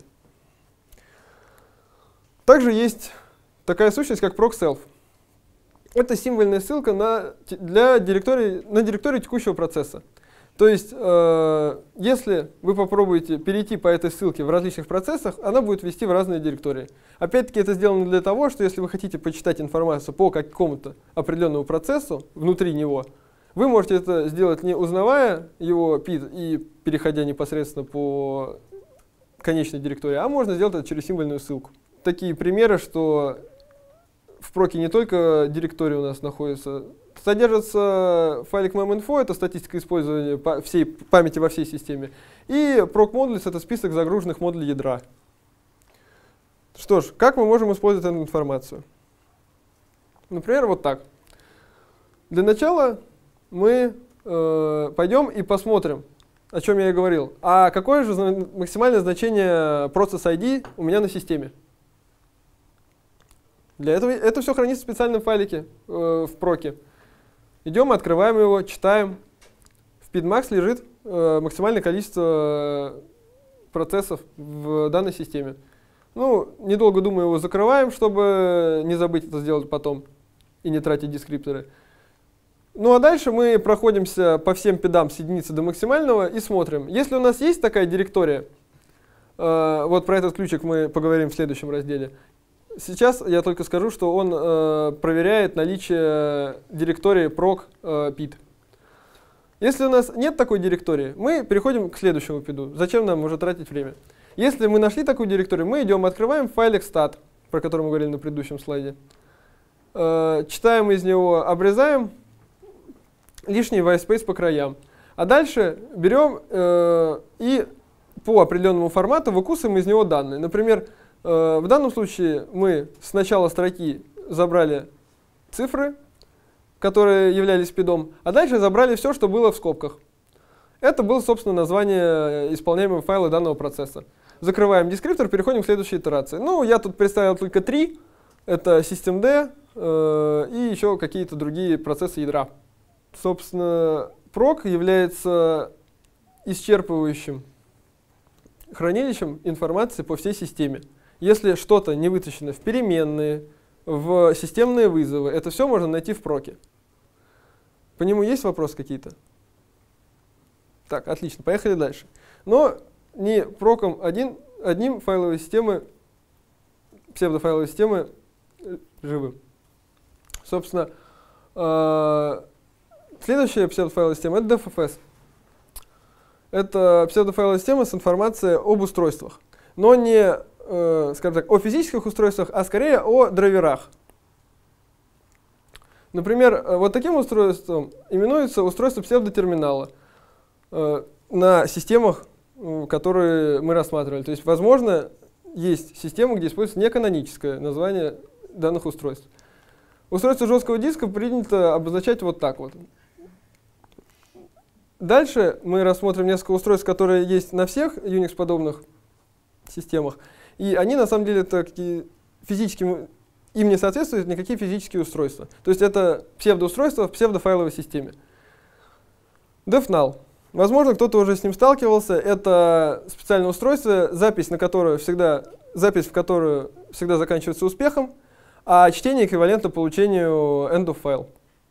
Также есть такая сущность, как proc_self. Это символьная ссылка на директорию текущего процесса. То есть, если вы попробуете перейти по этой ссылке в различных процессах, она будет вести в разные директории. Опять-таки, это сделано для того, что если вы хотите почитать информацию по какому-то определенному процессу внутри него, вы можете это сделать, не узнавая его PID и переходя непосредственно по конечной директории, а можно сделать это через символьную ссылку. Такие примеры, что в проке не только директории у нас находятся, содержится файлик meminfo, это статистика использования всей памяти во всей системе, и proc_modules — это список загруженных модулей ядра. Что ж, как мы можем использовать эту информацию? Например, вот так. Для начала мы пойдем и посмотрим, о чем я и говорил. А какое же максимальное значение process ID у меня на системе? Для этого это все хранится в специальном файлике в проке. Идем, открываем его, читаем. В PIDMax лежит максимальное количество процессов в данной системе. Ну, недолго думаю, его закрываем, чтобы не забыть это сделать потом и не тратить дескрипторы. Ну а дальше мы проходимся по всем пидам с единицы до максимального и смотрим. Если у нас есть такая директория, вот про этот ключик мы поговорим в следующем разделе. Сейчас я только скажу, что он проверяет наличие директории proc PID. Если у нас нет такой директории, мы переходим к следующему пиду. Зачем нам уже тратить время? Если мы нашли такую директорию, мы идем, открываем файлик stat, про который мы говорили на предыдущем слайде. Читаем из него, обрезаем лишний white space по краям. А дальше берем и по определенному формату выкусываем из него данные. Например, в данном случае мы с начала строки забрали цифры, которые являлись пидом, а дальше забрали все, что было в скобках. Это было, собственно, название исполняемого файла данного процесса. Закрываем дескриптор, переходим к следующей итерации. Ну, я тут представил только 3. Это systemd и еще какие-то другие процессы ядра. Собственно, proc является исчерпывающим хранилищем информации по всей системе. Если что-то не вытащено в переменные, в системные вызовы, это все можно найти в проке. По нему есть вопросы какие-то? Так, отлично, поехали дальше. Но не проком одним файловые системы, псевдофайловые системы живы. Собственно, следующая псевдофайловая система — это DFFS. Это псевдофайловая система с информацией об устройствах. Но не, скажем так, о физических устройствах, а скорее о драйверах. Например, вот таким устройством именуется устройство псевдотерминала на системах, которые мы рассматривали. То есть, возможно, есть система, где используется неканоническое название данных устройств. Устройство жесткого диска принято обозначать вот так вот. Дальше мы рассмотрим несколько устройств, которые есть на всех Unix-подобных системах. И они на самом деле такие физически, им не соответствуют никакие физические устройства. То есть это псевдоустройство в псевдофайловой системе. DevNull. Возможно, кто-то уже с ним сталкивался. Это специальное устройство, запись в которую всегда заканчивается успехом, а чтение эквивалентно получению end of file.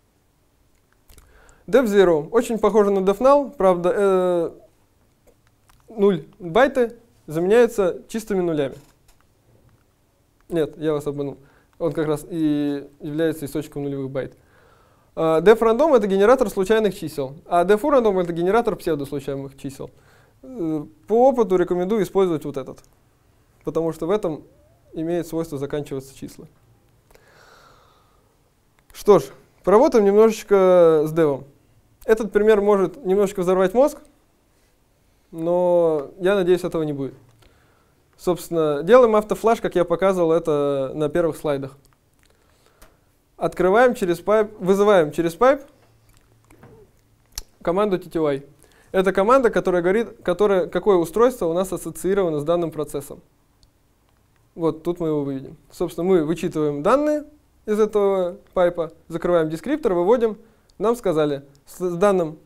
DevZero. Очень похоже на DevNull, правда, 0 байты заменяются чистыми нулями. Нет, я вас обманул. Он как раз и является источником нулевых байт. DevRandom — это генератор случайных чисел, а DevRandom — это генератор псевдослучайных чисел. По опыту рекомендую использовать вот этот, потому что в этом имеет свойство заканчиваться числа. Что ж, поработаем немножечко с девом. Этот пример может немножечко взорвать мозг, но я надеюсь, этого не будет. Собственно, делаем автофлаш, как я показывал это на первых слайдах. Открываем через pipe, вызываем через pipe команду TTY. Это команда, которая говорит, какое устройство у нас ассоциировано с данным процессом. Вот тут мы его выведем. Собственно, мы вычитываем данные из этого пайпа, закрываем дескриптор, выводим. Нам сказали, с данным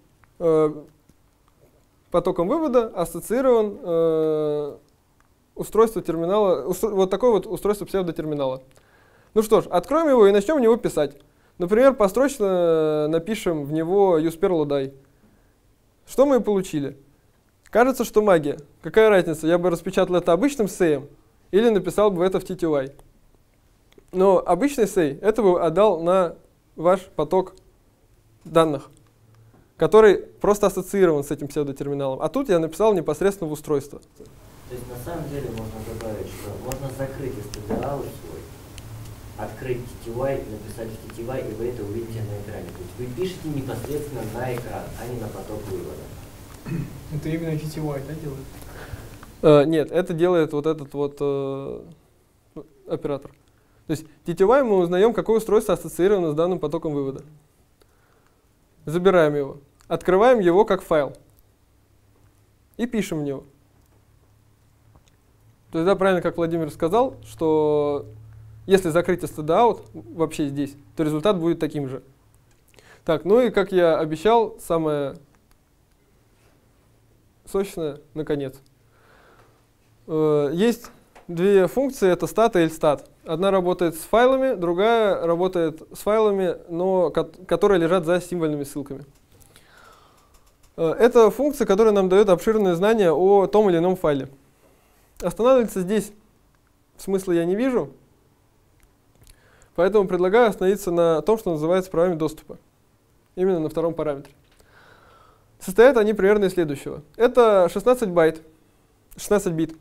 потоком вывода ассоциирован устройство терминала, вот такое вот устройство псевдотерминала. Ну что ж, откроем его и начнем в него писать. Например, построчно напишем в него usePerl.ly. Что мы получили? Кажется, что магия. Какая разница, я бы распечатал это обычным say или написал бы это в TTY. Но обычный say это бы отдал на ваш поток данных, который просто ассоциирован с этим псевдотерминалом. А тут я написал непосредственно в устройство.
То есть на самом деле можно добавить, что можно закрыть std-out свой, открыть TTY, написать в TTY, и вы это увидите на экране. То есть вы пишете непосредственно на экран, а не на поток вывода.
Это именно TTY, да, делает?
Нет, это делает вот этот вот оператор. То есть TTY мы узнаем, какое устройство ассоциировано с данным потоком вывода. Забираем его, открываем его как файл и пишем в него. То есть, да, правильно, как Владимир сказал, что если закрыть std-out вообще здесь, то результат будет таким же. Так, ну и как я обещал, самое сочное, наконец. Есть две функции, это stat и lstat. Одна работает с файлами, другая работает с файлами, но которые лежат за символьными ссылками. Это функция, которая нам дает обширные знания о том или ином файле. Останавливаться здесь смысла я не вижу, поэтому предлагаю остановиться на том, что называется правами доступа. Именно на втором параметре. Состоят они примерно из следующего. Это 16 бит.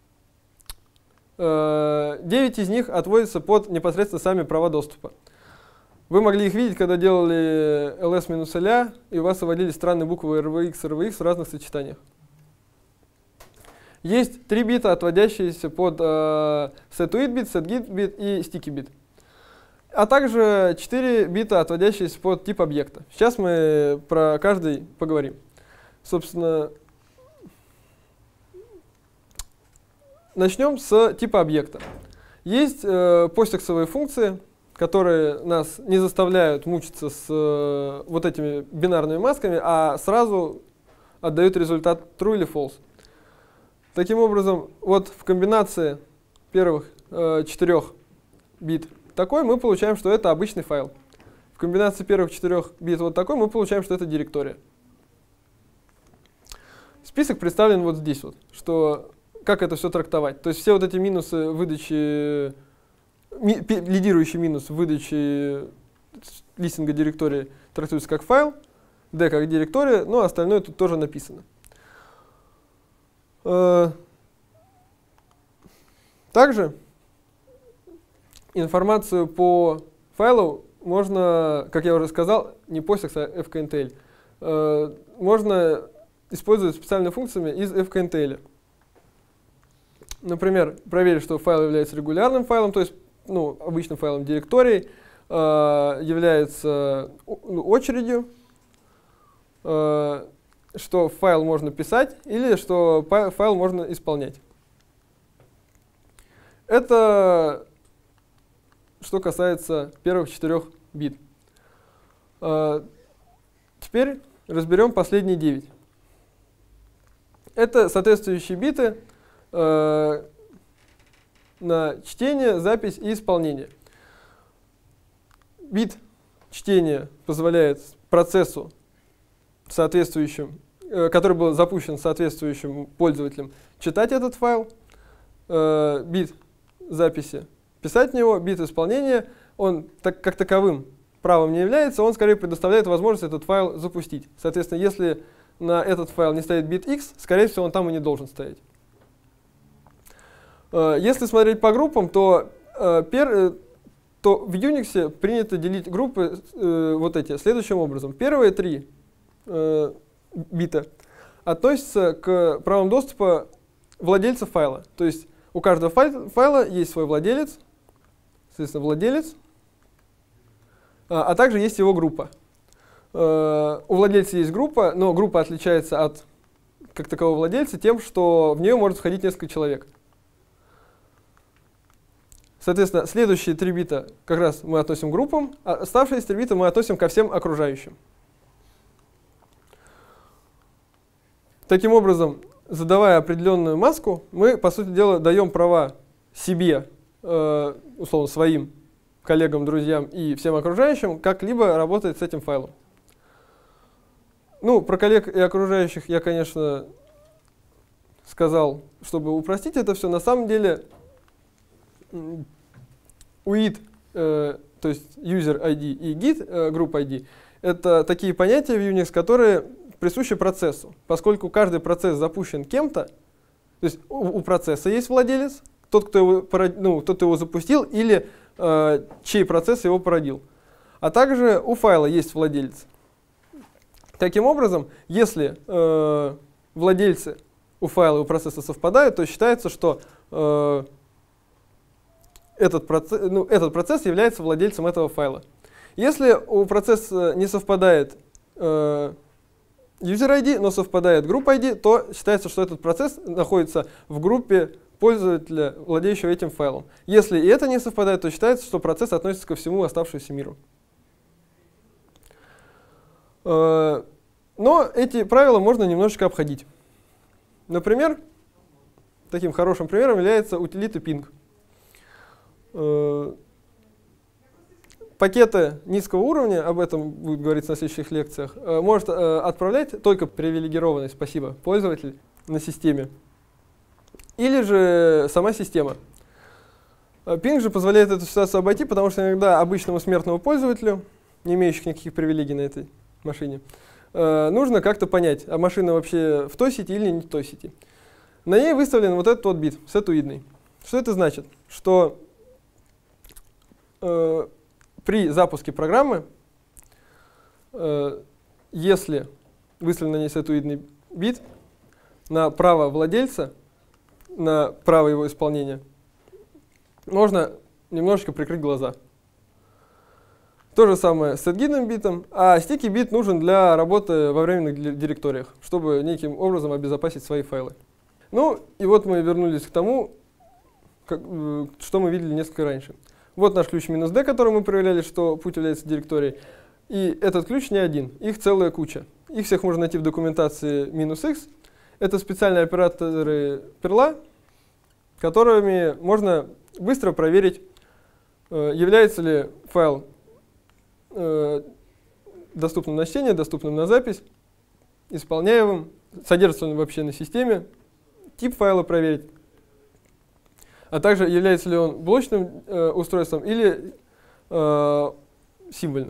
9 из них отводятся под непосредственно сами права доступа. Вы могли их видеть, когда делали ls-ля, и у вас выводили странные буквы RVX, RVX в разных сочетаниях. Есть 3 бита, отводящиеся под set-to-it-бит, set-git-бит и sticky-бит. А также 4 бита, отводящиеся под тип объекта. Сейчас мы про каждый поговорим. Собственно, начнем с типа объекта. Есть постфиксовые функции, которые нас не заставляют мучиться с вот этими бинарными масками, а сразу отдают результат true или false. Таким образом, вот в комбинации первых 4 бит такой мы получаем, что это обычный файл. В комбинации первых 4 бит вот такой мы получаем, что это директория. Список представлен вот здесь вот, что как это все трактовать. То есть все вот эти минусы выдачи, лидирующий минус выдачи листинга директории трактуется как файл, D как директория, но остальное тут тоже написано. Также информацию по файлу можно, как я уже сказал, не POSIX, а fkntl. Можно использовать специальными функциями из fkntl. Например, проверить, что файл является регулярным файлом, то есть обычным файлом директории. является очередью, что файл можно писать или что файл можно исполнять. Это что касается первых 4 бит. Теперь разберем последние 9. Это соответствующие биты на чтение, запись и исполнение. Бит чтения позволяет процессу, соответствующему, который был запущен соответствующим пользователем, читать этот файл. Бит записи писать в него, бит исполнения, он как таковым правом не является, он скорее предоставляет возможность этот файл запустить. Соответственно, если на этот файл не стоит бит X, скорее всего, он там и не должен стоять. Если смотреть по группам, то в Unix принято делить группы вот эти следующим образом. Первые 3 бита относятся к правам доступа владельца файла. То есть у каждого файла есть свой владелец, соответственно, владелец, а также есть его группа. У владельца есть группа, но группа отличается от как такового владельца тем, что в нее может входить несколько человек. Соответственно, следующие 3 бита как раз мы относим к группам, а оставшиеся 3 бита мы относим ко всем окружающим. Таким образом, задавая определенную маску, мы, по сути дела, даем права себе, условно, своим коллегам, друзьям и всем окружающим, как-либо работать с этим файлом. Ну, про коллег и окружающих я, конечно, сказал, чтобы упростить это все. На самом деле, UID, то есть user ID и git, group ID, это такие понятия в Unix, которые присущи процессу. Поскольку каждый процесс запущен кем-то, то есть у процесса есть владелец, тот, кто его запустил, или чей процесс его породил. А также у файла есть владелец. Таким образом, если владельцы у файла и у процесса совпадают, то считается, что этот процесс является владельцем этого файла. Если у процесса не совпадает user ID, но совпадает group ID, то считается, что этот процесс находится в группе пользователя, владеющего этим файлом. Если и это не совпадает, то считается, что процесс относится ко всему оставшемуся миру. Но эти правила можно немножечко обходить. Например, таким хорошим примером является утилита ping. Пакеты низкого уровня, об этом будет говориться на следующих лекциях, может отправлять только привилегированный, спасибо, пользователь на системе. Или же сама система. Ping же позволяет эту ситуацию обойти, потому что иногда обычному смертному пользователю, не имеющему никаких привилегий на этой машине, нужно как-то понять, а машина вообще в той сети или не в той сети. На ней выставлен вот этот вот бит, сетуидный. Что это значит? Что при запуске программы, если выставлен на ней сетуидный бит, на право владельца, на право его исполнения, можно немножечко прикрыть глаза. То же самое с setgid битом, а sticky бит нужен для работы во временных директориях, чтобы неким образом обезопасить свои файлы. Ну и вот мы вернулись к тому, что мы видели несколько раньше. Вот наш ключ -d, который мы проверяли, что путь является директорией. И этот ключ не один, их целая куча. Их всех можно найти в документации -x. Это специальные операторы перла, которыми можно быстро проверить, является ли файл доступным на чтение, доступным на запись, исполняемым, содержится он вообще на системе, тип файла проверить, а также является ли он блочным устройством или символьным.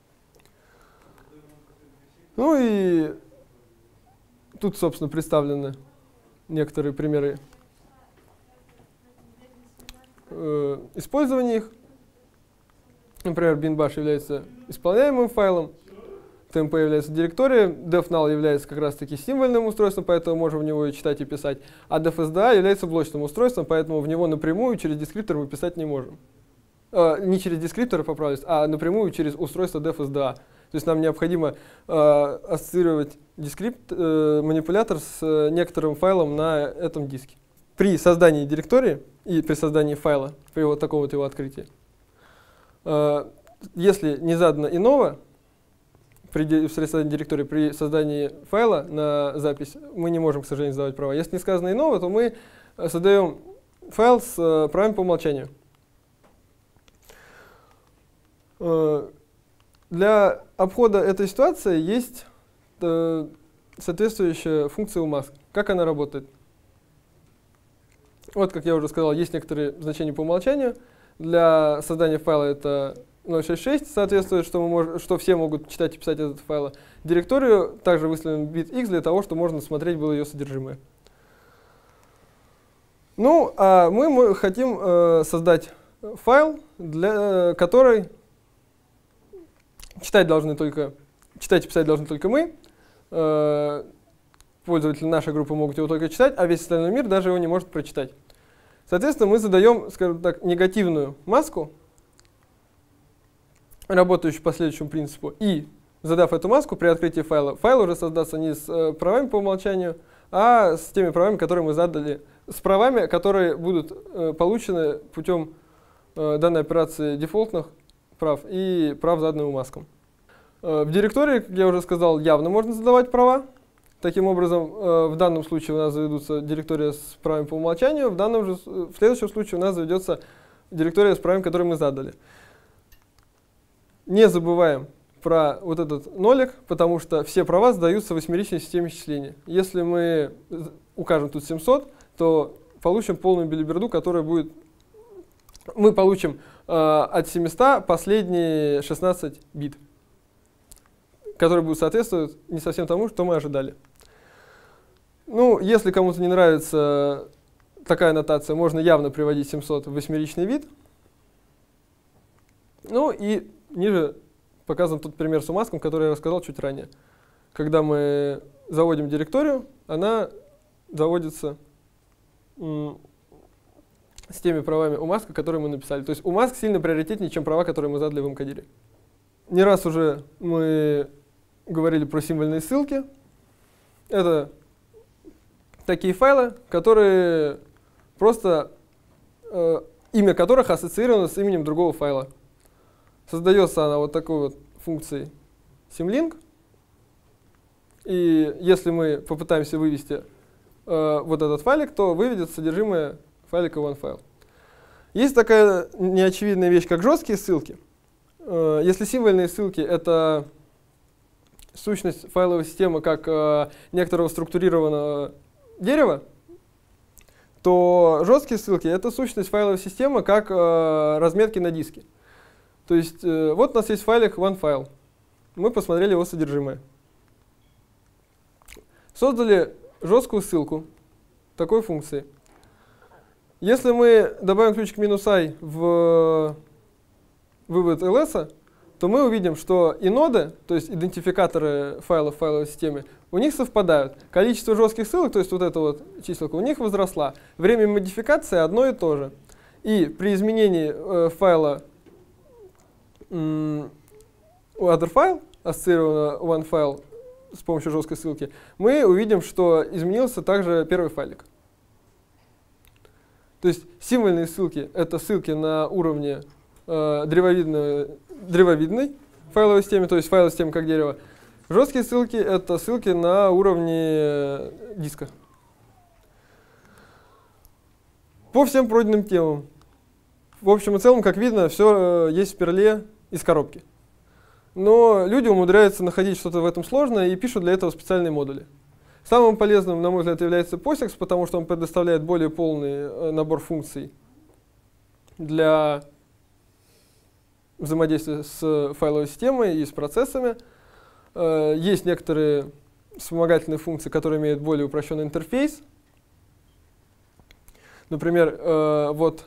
Ну и тут, собственно, представлены некоторые примеры использования их. Например, binbash является исполняемым файлом, tmp является директорией, defnull является как раз-таки символьным устройством, поэтому можем в него и читать, и писать, а defsda является блочным устройством, поэтому в него напрямую через дескриптор мы писать не можем. не через дескрипторы поправлюсь, а напрямую через устройство def-SDA. То есть нам необходимо ассоциировать манипулятор с некоторым файлом на этом диске. При создании директории и при создании файла, при вот таком вот его открытии, если не задано иного, при создании директории, при создании файла на запись, мы не можем, к сожалению, задавать права. Если не сказано иного, то мы создаем файл с правами по умолчанию. Для обхода этой ситуации есть соответствующая функция у Mask. Как она работает? Вот, как я уже сказал, есть некоторые значения по умолчанию. Для создания файла это 0.6.6 соответствует, что все могут читать и писать этот файл. Директорию также выставлен бит X для того, чтобы можно смотреть было ее содержимое. Ну, а мы хотим создать файл, который читать и писать должны только мы. Пользователи нашей группы могут его только читать, а весь остальной мир даже его не может прочитать. Соответственно, мы задаем, скажем так, негативную маску, работающую по следующему принципу, и, задав эту маску при открытии файла, файл уже создастся не с правами по умолчанию, а с теми правами, которые мы задали, с правами, которые будут получены путем данной операции дефолтных прав и прав, заданных маскам. В директории, как я уже сказал, явно можно задавать права. Таким образом, в данном случае у нас заведутся директория с правами по умолчанию, в следующем случае у нас заведется директория с правами, которые мы задали. Не забываем про вот этот нолик, потому что все права задаются в восьмеричной системе счисления. Если мы укажем тут 700, то получим полную белиберду, которая будет... Мы получим от 700 последние 16 бит, которые будут соответствовать не совсем тому, что мы ожидали. Ну, если кому-то не нравится такая нотация, можно явно приводить 700 в восьмеричный вид. Ну и ниже показан тот пример с умаском, который я рассказал чуть ранее. Когда мы заводим директорию, она заводится с теми правами умаска, которые мы написали. То есть умаск сильно приоритетнее, чем права, которые мы задали в мкадире. Не раз уже мы говорили про символьные ссылки. Это такие файлы, которые просто имя которых ассоциировано с именем другого файла. Создается она вот такой вот функцией symlink. И если мы попытаемся вывести вот этот файлик, то выведет содержимое файлика OneFile. Есть такая неочевидная вещь, как жесткие ссылки. Если символьные ссылки — это сущность файловой системы как некоторого структурированного дерева, то жесткие ссылки — это сущность файловой системы как разметки на диске. То есть вот у нас есть файлик OneFile. Мы посмотрели его содержимое. Создали жесткую ссылку такой функции. Если мы добавим ключик -i в вывод ls, то мы увидим, что иноды, то есть идентификаторы файлов в файловой системе, у них совпадают. Количество жестких ссылок, то есть вот эта вот чиселка, у них возросла. Время модификации одно и то же. И при изменении файла otherFile, ассоциированного OneFile с помощью жесткой ссылки, мы увидим, что изменился также первый файлик. То есть символьные ссылки — это ссылки на уровне древовидной файловой системы, то есть файловой системы как дерево. Жесткие ссылки — это ссылки на уровне диска. По всем пройденным темам. В общем и целом, как видно, все есть в перле из коробки. Но люди умудряются находить что-то в этом сложное и пишут для этого специальные модули. Самым полезным, на мой взгляд, является POSIX, потому что он предоставляет более полный набор функций для взаимодействия с файловой системой и с процессами. Есть некоторые вспомогательные функции, которые имеют более упрощенный интерфейс. Например, вот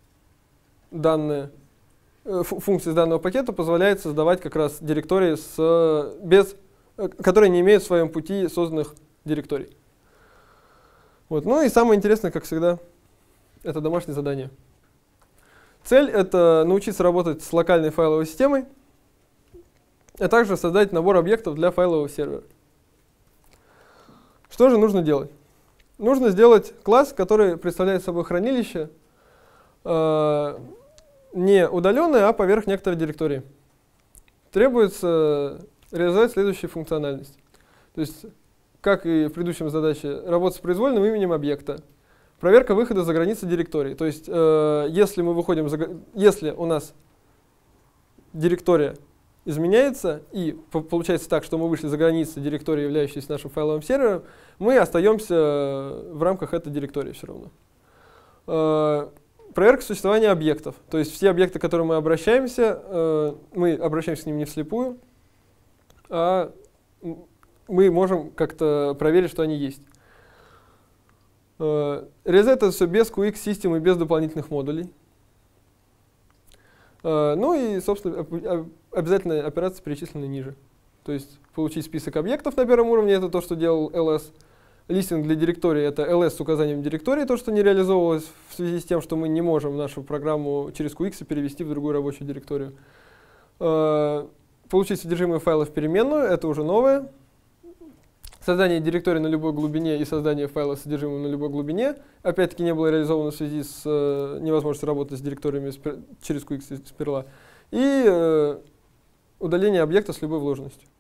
функции из данного пакета позволяет создавать как раз директории, которые не имеют в своем пути созданных директорий. Вот. Ну и самое интересное, как всегда, это домашнее задание. Цель — это научиться работать с локальной файловой системой, а также создать набор объектов для файлового сервера. Что же нужно делать? Нужно сделать класс, который представляет собой хранилище, не удаленное, а поверх некоторой директории. Требуется реализовать следующую функциональность. То есть, как и в предыдущем задаче, работать с произвольным именем объекта. Проверка выхода за границы директории. То есть, если у нас директория изменяется, и получается так, что мы вышли за границы директории, являющейся нашим файловым сервером, мы остаемся в рамках этой директории все равно. Проверка существования объектов. То есть все объекты, к которым мы обращаемся к ним не вслепую, а мы можем как-то проверить, что они есть. Реализовать это все без QX System и без дополнительных модулей. Ну и, собственно, обязательно операции перечислены ниже. То есть получить список объектов на первом уровне — это то, что делал LS. Листинг для директории — это LS с указанием директории, то, что не реализовывалось в связи с тем, что мы не можем нашу программу через QX перевести в другую рабочую директорию. Получить содержимое файла в переменную — это уже новое. Создание директории на любой глубине и создание файла с содержимым на любой глубине опять-таки не было реализовано в связи с невозможностью работать с директориями через QX и Perl. И удаление объекта с любой вложенностью.